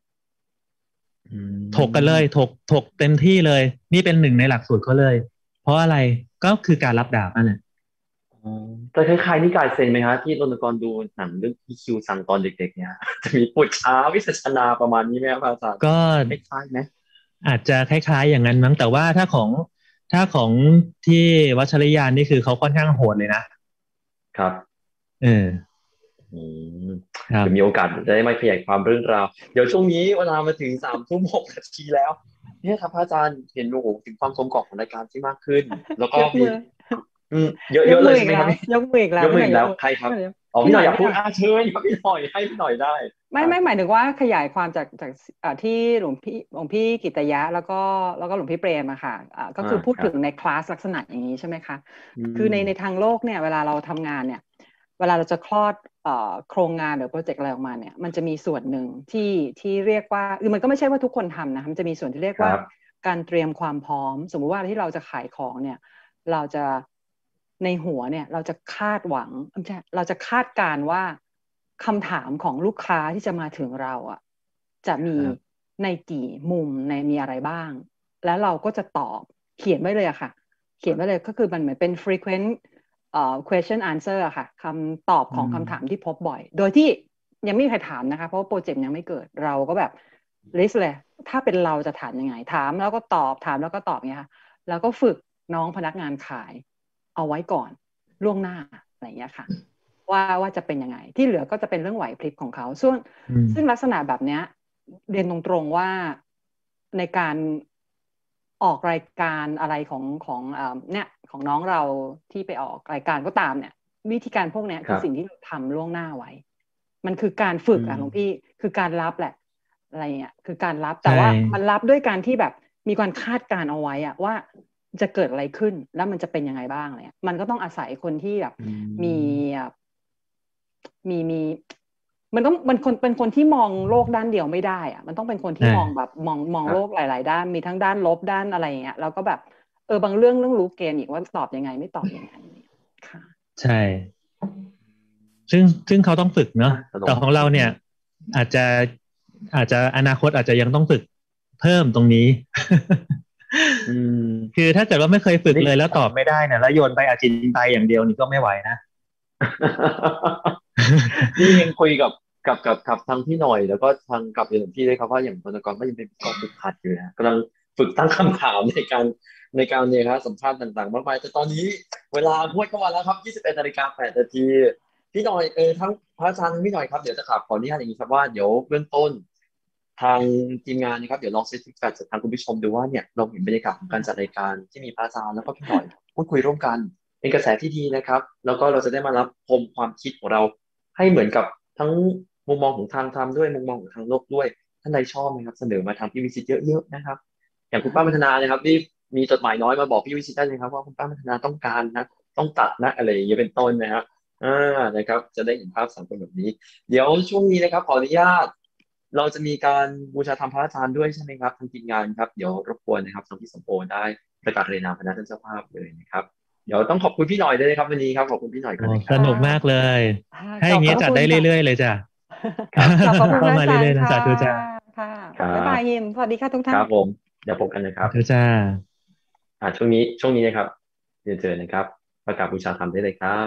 ถกกันเลยถกถกเต็มที่เลยนี่เป็นหนึ่งในหลักสูตรเขาเลยเพราะอะไรก็คือการรับดาบนั่นแหละแต่คล้ายๆนิกายเซนไหมฮะที่รณกรดูหนังเรื่องที่คิวซังตอนเด็กๆเนี่ยจะมีปุจฉาวิสัชนาประมาณนี้ไหมครับอาจารย์ก็คล้ายๆไหมอาจจะคล้ายๆอย่างนั้นมั้งแต่ว่าถ้าของถ้าของที่วัชรยานนี่คือเขาค่อนข้างโหดเลยนะครับเออจะมีโอกาสจะได้มาขยายความเรื่องราวเดี๋ยวช่วงนี้เวลามาถึงสามทุ่มหกนาทีแล้วเนี่ยครับอาจารย์เห็นโอ้โหถึงความกลมกล่อมของรายการที่มากขึ้นแล้วก็มีเยอะๆเลยใช่ไหมครับยกมืออีกแล้วยกมืออีกแล้วใครครับอ๋อพี่หน่อยอยากพูดอาเชิญครับพี่หน่อยให้พี่หน่อยได้ไม่ไม่หมายถึงว่าขยายความจากจากที่หลวงพี่หลวงพี่กิตยะแล้วก็แล้วก็หลวงพี่เปรมอะค่ะก็คือพูดถึงในคลาสลักษณะอย่างนี้ใช่ไหมคะคือในในทางโลกเนี่ยเวลาเราทำงานเนี่ยเวลาเราจะคลอดโครงงานหรือโปรเจกต์อะไรออกมาเนี่ยมันจะมีส่วนหนึ่งที่ที่เรียกว่าคือมันก็ไม่ใช่ว่าทุกคนทำนะมันจะมีส่วนที่เรียกว่าการเตรียมความพร้อมสมมุติว่าที่เราจะขายของเนี่ยเราจะในหัวเนี่ยเราจะคาดหวังไม่ใช่เราจะคาดการว่าคำถามของลูกค้าที่จะมาถึงเราอ่ะจะมีในกี่มุมในมีอะไรบ้างแล้วเราก็จะตอบเขียนไว้เลยอะค่ะเขียนไว้เลยก็คือมันเหมือนเป็น frequentเอ่อ question answer อะค่ะคำตอบของคำถามที่พบบ่อยโดยที่ยังไม่มีใครถามนะคะเพราะว่าโปรเจกต์ยังไม่เกิดเราก็แบบ list เลยถ้าเป็นเราจะถามยังไงถามแล้วก็ตอบถามแล้วก็ตอบเนี่ยค่ะแล้วก็ฝึกน้องพนักงานขายเอาไว้ก่อนล่วงหน้าอะไรอย่างเงี้ยค่ะว่าว่าจะเป็นยังไงที่เหลือก็จะเป็นเรื่องไหวพริบของเขาซึ่งซึ่งลักษณะแบบเนี้ยเรียนตรงๆว่าในการออกรายการอะไรของของเนี่ยของน้องเราที่ไปออกรายการก็ตามเนี่ยวิธีการพวกนี้คือสิ่งที่เราทำล่วงหน้าไว้มันคือการฝึกอ่ะหลวงพี่คือการรับแหละอะไรเงี้ยคือการรับแต่ว่ามันรับด้วยการที่แบบมีการคาดการเอาไว้อะว่าจะเกิดอะไรขึ้นแล้วมันจะเป็นยังไงบ้างอะไรเงี้ยมันก็ต้องอาศัยคนที่แบบมีมีมีมันต้องมันคนเป็นคนที่มองโลกด้านเดียวไม่ได้อะมันต้องเป็นคนที่มองแบบมองมองโลกหลายๆด้านมีทั้งด้านลบด้านอะไรอย่างเงี้ยแล้วก็แบบเออบางเรื่องเรื่องรู้เกณฑ์อีกว่าตอบยังไงไม่ตอบยังไงค่ะใช่ซึ่งซึ่งเขาต้องฝึกเนาะแต่ของเราเนี่ยอาจจะอาจจะอนาคตอาจจะยังต้องฝึกเพิ่มตรงนี้คือถ้าเกิดว่าไม่เคยฝึกเลยแล้วตอบไม่ได้เนี่ยแล้วโยนไปอาจินไปอย่างเดียวนี่ก็ไม่ไหวนะนี่ยังคุยกับกับกับกับทางพี่หน่อยแล้วก็ทางกับอย่างพี่เลยครับว่าอย่างพนกรก็ยังเป็นกองฝึกหัดอยู่นะกำลังฝึกตั้งคำถามในการในการเนี่ยครับสัมภาษณ์ต่างๆมากมายแต่ตอนนี้เวลาพวดเข้ามาแล้วครับยี่สิบเอ็ดนาฬิกาแปดนาทีพี่หน่อยเออทั้งพระอาจารย์พี่หน่อยครับเดี๋ยวจะขอขออนุญาตอย่างนี้ครับว่าเดี๋ยวเบื้องต้นทางทีมงานนะครับเดี๋ยวลองเซตฟีดแบ็กจากทางคุณผู้ชมดูว่าเนี่ยเราเห็นบรรยากาศของการจัดรายการที่มีพระอาจารย์แล้วก็พี่หน่อยพูดคุยร่วมกันเป็นกระแสที่ดีนะครับแล้วก็เราจะได้มารับชมความคิดของเราให้เหมือนกับทั้งมุมมองของทางธรรมด้วยมุมมองของทางโลกด้วยท่านใดชอบไหมครับเสนอมาทางพี่วิสิตเยอะๆนะครับอย่างคุณป้าพัฒนานะครับที่มีจดหมายน้อยมาบอกพี่วิสิตได้เลยครับว่าคุณป้าพัฒนาต้องการนะต้องตัดนะอะไรอย่างเงี้ยเป็นต้นนะครับอ่านะครับจะได้เห็นภาพสังคมแบบนี้เดี๋ยวช่วงนี้นะครับขออนุญาตเราจะมีการบูชาธรรมพระอาจารย์ด้วยใช่ไหมครับทางทีมงานครับเดี๋ยวรบกวนนะครับทางพี่สมโภชได้ประกาศเรียนนามคณะท่านเจ้าภาพเลยนะครับเดี๋ยวต้องขอบคุณพี่หน่อยด้วยนะครับวันนี้ครับขอบคุณพี่หน่อยก่อนนะครับสนุกมากเลยให้อย่างนี้จัดได้เรื่อยๆเลยจ้ะเข้ามาเรื่อยๆนะจ๊ะทุกจ้าค่ะบ๊ายบายยิมสวัสดีค่ะทุกท่านครับผมเดี๋ยวพบกันนะครับทุกจ้าอ่าช่วงนี้ช่วงนี้นะครับเรียนเชิญนะครับประกาศบูชาธรรมได้เลยครับ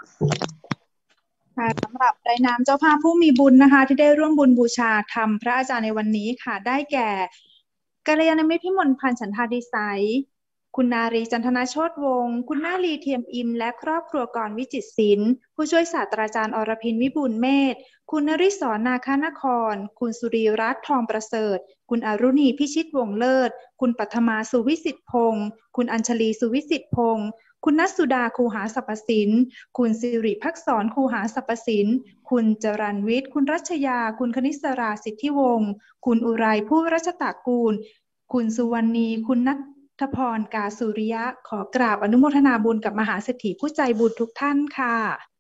ค่ะสำหรับรายนามเจ้าภาพผู้มีบุญนะคะที่ได้ร่วมบุญบูชาธรรมพระอาจารย์ในวันนี้ค่ะได้แก่กัลยาณมิตรพิมลพันธ์ฉันทาดิไซคุณนารีจันทนาโชติวงศ์คุณนาลีเทียมอิมและครอบครัวกรวิจิตรศิลป์ผู้ช่วยศาสตราจารย์อรพินวิบูลย์เมธคุณนริศรนาคานครคุณสุรีรัตน์ทองประเสริฐคุณอรุณีพิชิตวงศ์เลิศคุณปัทมาสุวิสิทธิพงศ์คุณอัญชลีสุวิสิทธิพงศ์คุณนัสสุดาคูหาสรรพสินคุณสิริภักษรคูหาสรรพสินคุณจรัญวิทย์คุณรัชยาคุณคณิสราสิทธิวงศ์คุณอุไรผู้รัชตากูลคุณสุวรรณีคุณนัทพรกาสุริยะขอกราบอนุโมทนาบุญกับมหาเศรษฐีผู้ใจบุญทุกท่านค่ะ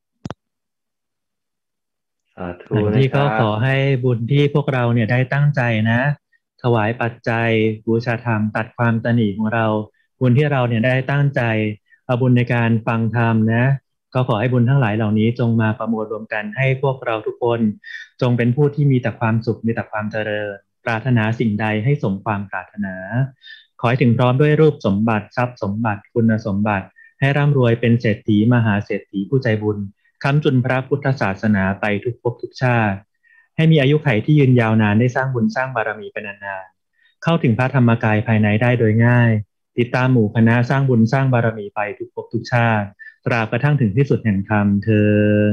สาธุนะครับที่ก็ขอให้บุญที่พวกเราเนี่ยได้ตั้งใจนะถวายปัจจัยบูชาธรรมตัดความตนีของเราบุญที่เราเนี่ยได้ตั้งใจเอาบุญในการฟังธรรมนะก็ขอให้บุญทั้งหลายเหล่านี้จงมาประมวลรวมกันให้พวกเราทุกคนจงเป็นผู้ที่มีแต่ความสุขมีแต่ความเจริญปรารถนาสิ่งใดให้สมความปรารถนาขอให้ถึงพร้อมด้วยรูปสมบัติทรัพย์สมบัติคุณสมบัติให้ร่ำรวยเป็นเศรษฐีมหาเศรษฐีผู้ใจบุญค้ำจุนพระพุทธศาสนาไปทุกภพทุกชาติให้มีอายุขัยที่ยืนยาวนานได้สร้างบุญสร้างบารมีเป็นนานๆเข้าถึงพระธรรมกายภายในได้โดยง่ายติดตามหมู่คณะสร้างบุญสร้างบารมีไปทุกภพทุกชาติตราบกระทั่งถึงที่สุดแห่งธรรมเทิน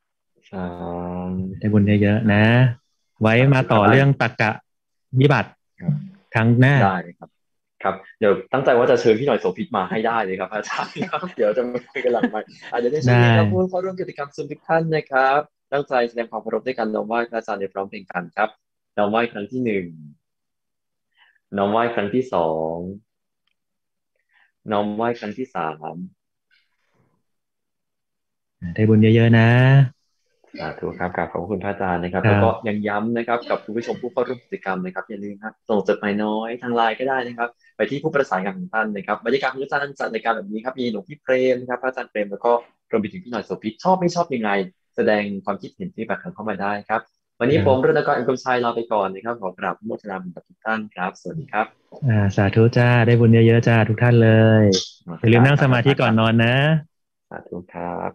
ได้บุญเยอะๆนะไว้มาต่อเรื่องตรรกะวิบัติครั้งหน้าได้ครับครับเดี๋ยวตั้งใจว่าจะเชิญพี่หน่อยโสภิตมาให้ได้เลยครับอาจารย์ครับเดี๋ยวจะคุยกันหลังใหม่อาจจะได้เชิญครับผู้เข้าร่วมกิจกรรมซุมทุกท่านนะครับตั้งใจแสดงความเคารพด้วยกันน้อมไหว้พระอาจารย์ในพร้อมเพรียงกันครับน้อมไหว้ครั้งที่หนึ่งน้อมไหว้ครั้งที่สองน้อมไหว้ครั้งที่สามได้บุญเยอะๆนะสาธุครับขอบคุณพระอาจารย์นะครับแล้วก็ยังย้ำนะครับกับคุณผู้ชมผู้เข้าร่วมกิจกรรมนะครับอย่าลืมครับส่งจดหมายน้อยทางไลน์ก็ได้นะครับไปที่ผู้ประสานงานของท่านนะครับบรรยากาศของอาจารย์จัดในการแบบนี้ครับมีหลวงพี่เปรมนะครับพระอาจารย์เปรมแล้วก็รวมไปถึงพี่หน่อยโสภิตชอบไม่ชอบยังไงแสดงความคิดเห็นที่แบบเข้ามาได้ครับวันนี้ผมรณกร อัญกรชัยลาไปก่อนนะครับขอกราบอนุโมทนาบุญกับทุกท่านครับสวัสดีครับอ่าสาธุจ้าได้บุญเยอะๆจ้าทุกท่านเลยอย่าลืมนั่งสมาธิก่อนนอนนะสาธุครับ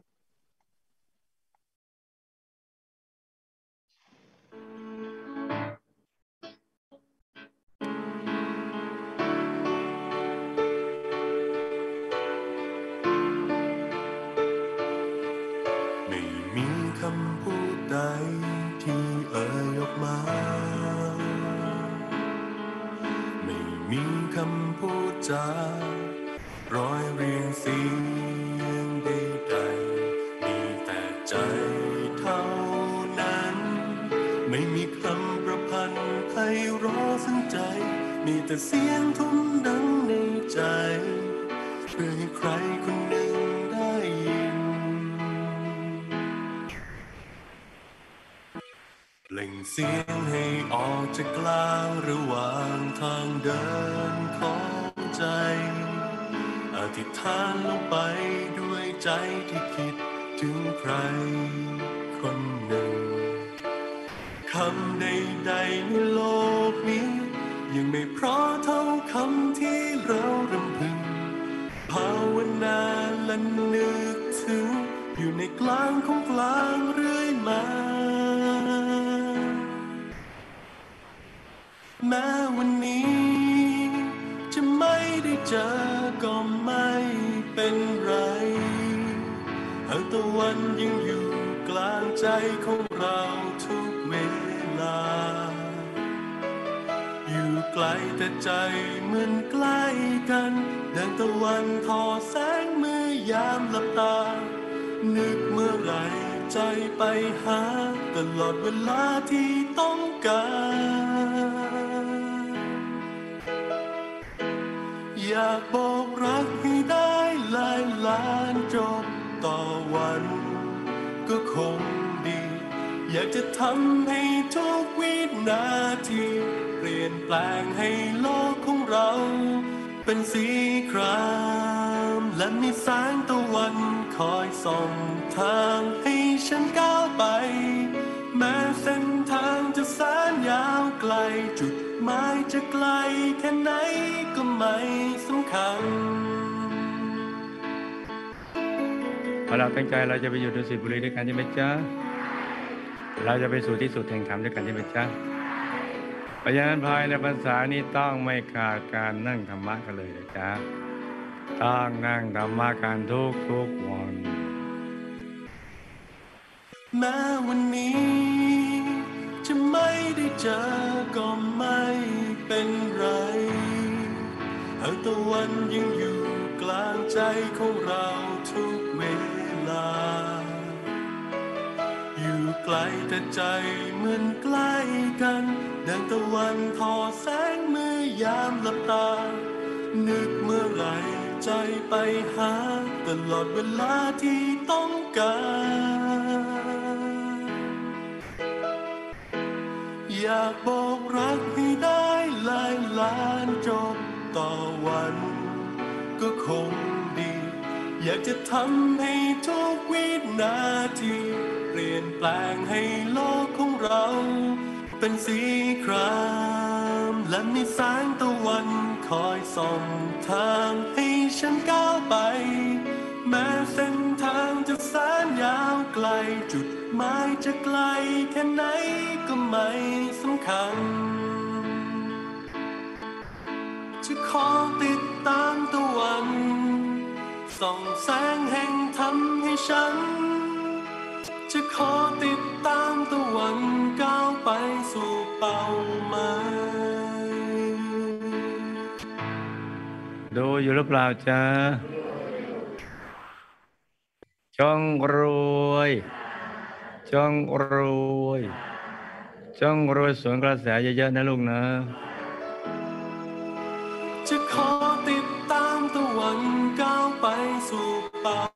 ร้อยเรียงเสียงใดๆมีแต่ใจเท่านั้นไม่มีคำประพันธ์ไพเราะซึ้งใจมีแต่เสียงทุ้มดังในใจเพื่อให้ใครคนหนึ่งได้ยินเปล่งเสียงให้ออกจากกลางระหว่างทางเดินของใจอธิษฐานลงไปด้วยใจที่คิดถึงใครคนหนึ่งคำใดๆในโลกนี้ยังไม่เพราะเท่าคำที่เรารำพึงภาวนาและนึกถึงอยู่ในกลางของกลางเรื่อยมาแม้วันนี้จะไม่ได้เจอก็ไม่เป็นไรหากตะวันยังอยู่กลางใจของเราทุกเวลาอยู่ไกลแต่ใจเหมือนใกล้กันดังตะวันทอแสงเมื่อยามหลับตานึกเมื่อไรใจไปหาตลอดเวลาที่ต้องการอยากบอกรักให้ได้หลายล้านจบต่อวันก็คงดีอยากจะทำให้ทุกวินาทีเปลี่ยนแปลงให้โลกของเราเป็นสีครามและมีแสงตะวันคอยส่องทางให้ฉันก้าวไปแม้เส้นทางจะแสนยาวไกลจุดหมายจะไกลแค่ไหนก็ไม่สำคัญเราตั้งใจเราจะไปอยู่ดุสิตบุรีด้วยกันใช่ไหมจ๊ะเราจะไปสู่ที่สุดแห่งธรรมด้วยกันใช่ไหมจ๊ะเพราะฉะนั้นภายในพรรษานี้ต้องไม่ขาดการนั่งธรรมะกันเลยนะจ๊ะต้องนั่งธรรมะกันทุกทุกวันแม้วันนี้จะไม่ได้เจอก็ไม่เป็นไรหากตะวันยังอยู่กลางใจของเราทุกเวลาอยู่ไกลแต่ใจเหมือนใกล้กันดังตะวันทอแสงเมื่อยามหลับตานึกเมื่อไรใจไปหาตลอดเวลาที่ต้องการอยากบอกรักให้ได้หลายล้านจบต่อวันคงดีอยากจะทำให้ทุกวินาทีเปลี่ยนแปลงให้โลกของเราเป็นสีครามและมีแสงตะวันคอยส่องทางให้ฉันก้าวไปแม้เส้นทางจะแสนยาวไกลจุดหมายจะไกลแค่ไหนก็ไม่สำคัญจะขอติดตามตะวันส่องแสงแห่งธรรมให้ฉันจะขอติดตามตะวันก้าวไปสู่เป้าหมายดูอยู่หรือเปล่าจ๊ะจงรวยจงรวยจงรวยสวนกระแสเยอะๆนะลูกนะจะขอติดตามตะวันก้าวไปสู่เป้า